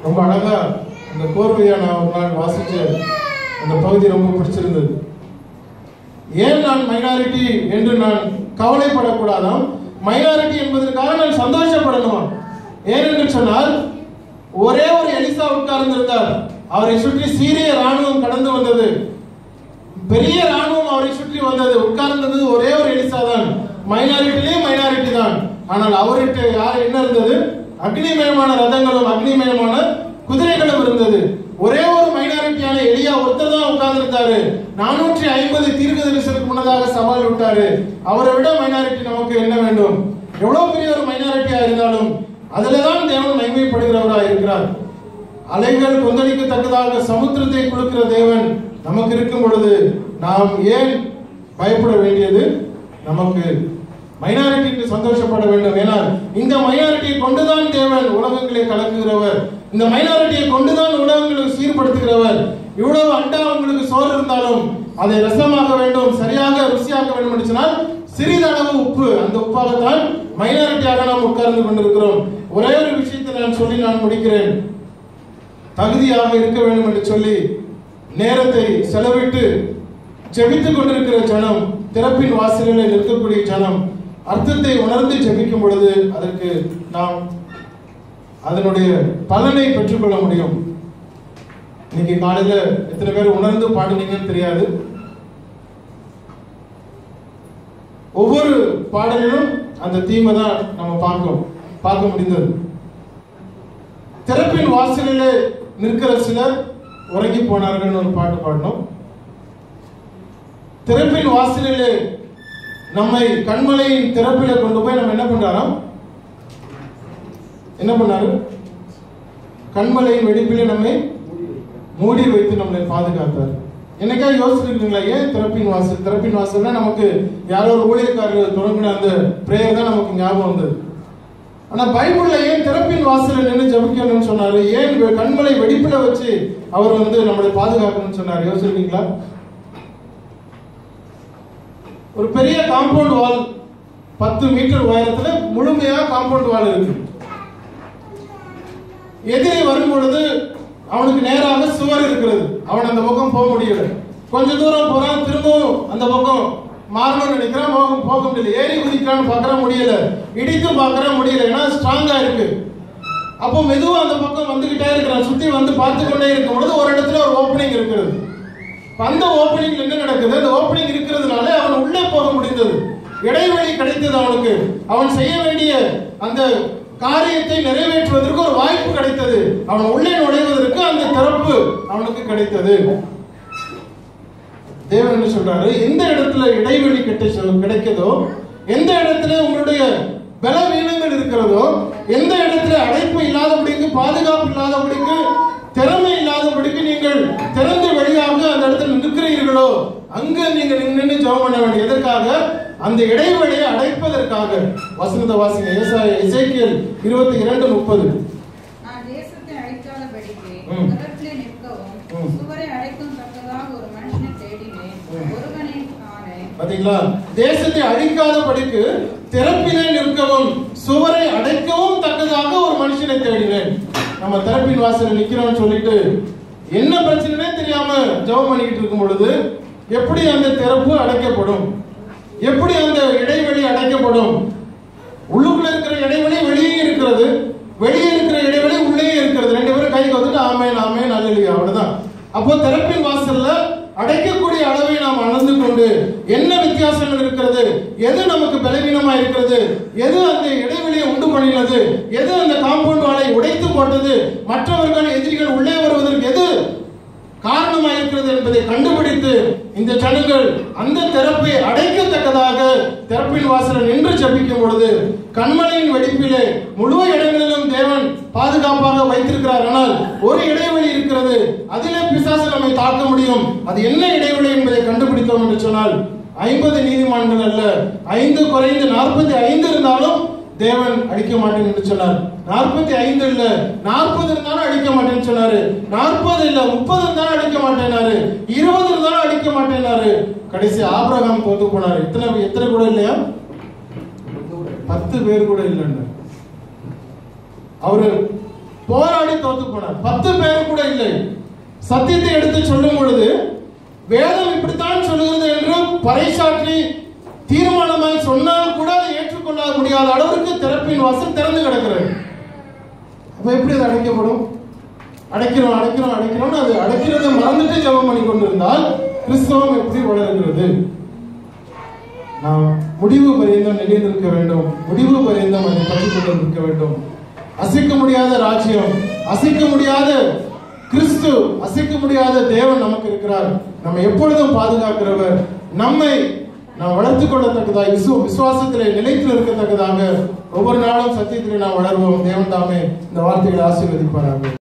ரொம்ப அழகா அந்த கோர்வையா நான் ஒரு நாள் வாசிச்ச அந்த பகுதி ரொம்ப பிடிச்சிருந்தது. ஏன் நான் மைனாரிட்டி என்று நான் கவலைப்படக்கூடாதாம், மைனாரிட்டி என்பதற்காக நான் சந்தோஷப்படணுமா? ஏனென்று சொன்னால் ஒரே ஒரு எலிசா உட்கார்ந்திருந்தார், அவரை சுற்றி சீரிய ராணுவம் கடந்து வந்தது, பெரிய ராணுவம் அவரை சுற்றி வந்தது, உட்கார்ந்தது ஒரே ஒரு எலிசா தான். மைனாரிட்டிலே மைனாரிட்டி தான். ஆனால் அவர்கிட்ட யார் என்ன இருந்தது? அக்னிமயமான ரதங்களும் அக்னிமயமான குதிரைகளும் இருந்தது. ஒரே ஒரு மைனாரிட்டியான எலியா ஒருத்தர் தான் உட்கார்ந்திருந்தாரு. நானூற்றி ஐம்பது தீர்க்கதரிசனுக்கு முன்னதாக சவால் விட்டாரு. அவரை விட மைனாரிட்டி நமக்கு என்ன வேண்டும்? எவ்வளவு பெரிய ஒரு மைனாரிட்டியா இருந்தாலும் அதுலதான் தேவன் மகிமைப்படுகிறவராக இருக்கிறார். அலைகள் கொந்தளிக்கத்தக்கதாக சமுத்திரத்தை கொடுக்கிற தேவன் நமக்கு இருக்கும் பொழுது நாம் ஏன் பயப்பட வேண்டியது? நமக்கு மைனாரிட்டிக்கு சந்தோஷப்பட வேண்டும். ஏன்னா இந்த மைனாரிட்டியை கொண்டுதான் தேவன் உலகங்களை கலக்குகிறவர். இந்த மைனாரிட்டியை கொண்டுதான் உலகங்களுக்கு சீர்படுத்துகிறவர். இவ்வளவு அண்டா உங்களுக்கு சோறு இருந்தாலும் அதை ரசமாக வேண்டும், சரியாக ருசியாக வேண்டும் என்று சொன்னால் சிறிதளவு உப்பு, அந்த உப்பாகத்தான் மைனாரிட்டியாக நாம் உட்கார்ந்து கொண்டிருக்கிறோம். ஒரே ஒரு விஷயத்தை நான் சொல்லி நான் முடிக்கிறேன். தகுதியாக இருக்க வேண்டும் என்று சொல்லி நேரத்தை செலவிட்டு ஜெபித்துக் கொண்டிருக்கிற ஜனம், திறப்பின் வாசலில் நிற்கக்கூடிய ஜனம் அர்த்தத்தை உணர்ந்து ஜெபிக்கும் பொழுது அதற்கு நாம் அதனுடைய பலனை பெற்றுக்கொள்ள முடியும். இன்னைக்கு காலையில எத்தனை பேர் உணர்ந்து பாடுனீங்கன்னு தெரியாது. ஒவ்வொரு பாடலிலும் அந்த தீமை தான் நம்ம பார்க்கிறோம், பார்க்க முடிந்தது. திறப்பின் வாசலிலே நிற்கிற சிலர் உறங்கி போனார்கள் ஒரு பாட்டு பாடணும். திறப்பின் வாசலிலே நம்மை கண்மலையின் திறப்பில கொண்டு போய் நம்ம என்ன பண்றாராம்? என்ன பண்ணாரு? கண்மலையின் வெடிப்பிலே நம்மை மூடி வைத்து நம்மளை பாதுகாத்தார். என்னைக்கா யோசிச்சிருக்கீங்களா? ஏன் திறப்பின் வாசல்? திறப்பின் வாசல்னா நமக்கு யாரோ ஒரு ஊழியக்காரர்கள் தொடங்கின அந்த பிரேயர் தான் நமக்கு ஞாபகம் வந்தது. ஆனா பைபிள்ல ஏன் திறப்பின் வாசல்ல நின்று ஜெபிக்கணும்னு சொன்னாரு? ஏன் கண்மலை வெடிப்புல வச்சு அவர் வந்து நம்மளை பாதுகாக்கணும்னு சொன்னாரு? யோசிச்சிருக்கீங்களா? ஒரு பெரிய காம்பவுண்ட் வால், பத்து மீட்டர் உயரத்துல முழுமையா காம்பவுண்ட் வால் இருக்கு. எதிரி வரும் பொழுது அவனுக்கு நேராக சுவர் இருக்கிறது, அவன் அந்த பக்கம் போக முடியல. கொஞ்ச தூரம் போறான், திரும்பவும் அந்த பக்கம் மாறணும்னு நினைக்கிறான், போக முடியல. ஏறி குதிக்கிறான்னு பாக்குற முடியல, இடித்து பாக்குற முடியல, ஏன்னா ஸ்ட்ராங்கா இருக்கு. அப்போ மெதுவா அந்த பக்கம் வந்துகிட்டே இருக்கிறான், சுத்தி வந்து பார்த்து கொண்டே இருக்கும் பொழுது ஒரு இடத்துல ஒரு ஓப்பனிங் இருக்கிறது. அந்த ஓப்பனிங்ல என்ன நடக்குது? அந்த ஓப்பனிங் இருக்கிறதுனால அவன் உள்ளே போக முடிந்தது, இடைவெளி கிடைத்தது அவனுக்கு. அவன் செய்ய வேண்டிய அந்த காரியத்தை நிறைவேற்றுவதற்கு ஒரு வாய்ப்பு கிடைத்தது. அவன் உள்ளே நுழைவதற்கு அந்த திறப்பு அவனுக்கு கிடைத்தது. தேவன் என்ன சொல்றாரு? எந்த இடத்துல இடைவெளி கிடைக்கிறதோ, எந்த இடத்துல உங்களுடைய பலவீனங்கள் இருக்கிறதோ, எந்த இடத்துல அடைப்பு இல்லாதபடிக்கு, பாதுகாப்பு இல்லாதபடிக்கு, திறமை இல்லாதபடிக்கு நீங்கள் திறந்த வழியாக அந்த இடத்துல நிற்கிறீர்களோ அங்க நீங்க நின்று ஜெபம் பண்ண வேண்டிய. எதற்காக? அந்த இடைவெளியை அடைப்பதற்காக. வசனத்தை வாசிங்க. ஏசாயா எசேக்கியேல் இருபத்தி இரண்டு முப்பது. நான் தேசத்தை அழிக்காதபடிக்கு திறப்பிலே நிற்கவும் சுவரை அடைக்கும் தக்கதாக ஒரு மனுஷனை தேடினேன், ஒருவனை காணேன். பாத்தீங்களா? தேசத்தை அழிக்காதபடிக்கு திறப்பிலே நிற்கவும் சுவரை அடைக்கவும் தக்கதாக ஒரு மனுஷனை தேடினேன். நம்ம திறப்பின் வாசலில் நிக்கிறோம்னு சொல்லிட்டு என்ன பிரச்சனைனே தெரியாம ஜெபம் பண்ணிக்கிட்டு இருக்கும் பொழுது எப்படி அந்த திறப்பு அடைக்கப்படும்? எப்படி அந்த இடைவெளி அடைக்கப்படும்? உள்ளுக்குள்ள இருக்கிற இடைவெளி வெளியே இருக்கிறது, வெளியே இருக்கிற இடைவெளி உள்ளே இருக்கிறது. ரெண்டு பேரும் கைக்கு வந்துட்டு ஆமென் ஆமென் அல்லேலூயா, அவ்வளவுதான். அப்போ திறப்பின் வாசல்ல அடைக்கக்கூடிய அளவை நாம் அளந்து கொண்டு என்ன வித்தியாசங்கள் இருக்கிறது, எது நமக்கு பலவீனமா இருக்கிறது, எது அந்த இடைவெளியை உண்டு பண்ணினது, எது அந்த காம்பவுண்ட் வாலை உடைத்து போட்டது, மற்றவர்கள் எதிரிகள் உள்ளே வருவதற்கு எது காரணமா இருக்கிறது என்பதை கண்டுபிடித்து இந்த ஜனங்கள் அந்த திறப்பை அடைக்கத்தக்கதாக திறப்பின் வாசலில் நின்று ஜெபிக்கும் பொழுது கண்மலையின் வெடிப்பிலே முழு இடங்களிலும் தேவன் பாதுகாப்பாக வைத்திருக்கிறார். ஆனால் ஒரு இடைவெளி இருக்கிறது, அதிலே பிசாசு நம்மை தாக்க முடியும். அது என்ன இடைவெளி என்பதை கண்டுபிடித்தோம் என்று சொன்னால் ஐம்பது நீதிமான்கள் அல்ல, ஐந்து குறைந்து நாற்பத்தி ஐந்து இருந்தாலும் தேவன் அழிக்க மாட்டேன் என்று சொன்னார். நாற்பத்தி ஐந்து இல்ல, நாற்பது இருந்தாலும் அழிக்க மாட்டேன்னு சொன்னாரு. நாற்பது இல்ல, முப்பது இருந்தாலும் அழிக்க மாட்டேனாரு. இருபது இருந்தாலும் அழிக்க மாட்டேனாரு. கடைசி ஆபிரகாம் தோத்து போனாரு. எத்தனை எத்தனை கூட இல்லையா? பத்து பேர் கூட இல்லைன்னு. அவரு போராடி தோத்து போனார். பத்து பேர் கூட இல்லை. சத்தியத்தை எடுத்து சொல்லும் பொழுது வேதம் இப்படித்தான் சொல்லுகிறது என்று பறைசாற்றி தீர்மானமாய் சொன்னால் கூட அதை ஏற்றுக்கொள்ள முடியாத அளவிற்கு திறப்பின் வாசல் திறந்து கிடக்கிறது. அப்ப எப்படி அது அடைக்கப்படும்? அடைக்கிறோம் அடைக்கிறோம் அடைக்கிறோம் அது அடைக்கிறத மறந்துட்டு ஜெபம் பண்ணி கொண்டிருந்தால் கிறிஸ்தவம் எப்படி வளர்கிறது? நாம் முடிவு பரியந்தம் நிலைநிற்க வேண்டும். முடிவு பரியந்தம் அதை பற்றி கொண்டிருக்க வேண்டும். அசைக்க முடியாத ராஜ்யம், அசைக்க முடியாத கிறிஸ்து, அசைக்க முடியாத தேவன் நமக்கு இருக்கிறார். நம்ம எப்பொழுதும் பாதுகாக்கிறவர். நம்மை நாம் வளர்த்துக் கொள்ளத்தக்கதாக, விசுவாசத்திலே நிலைத்து இருக்கத்தக்கதாக ஒவ்வொரு நாளும் சத்தியத்திலே நாம் வளர்வோம். தேவன் தாமே இந்த வார்த்தைகளை ஆசீர்வதிப்பார்கள்.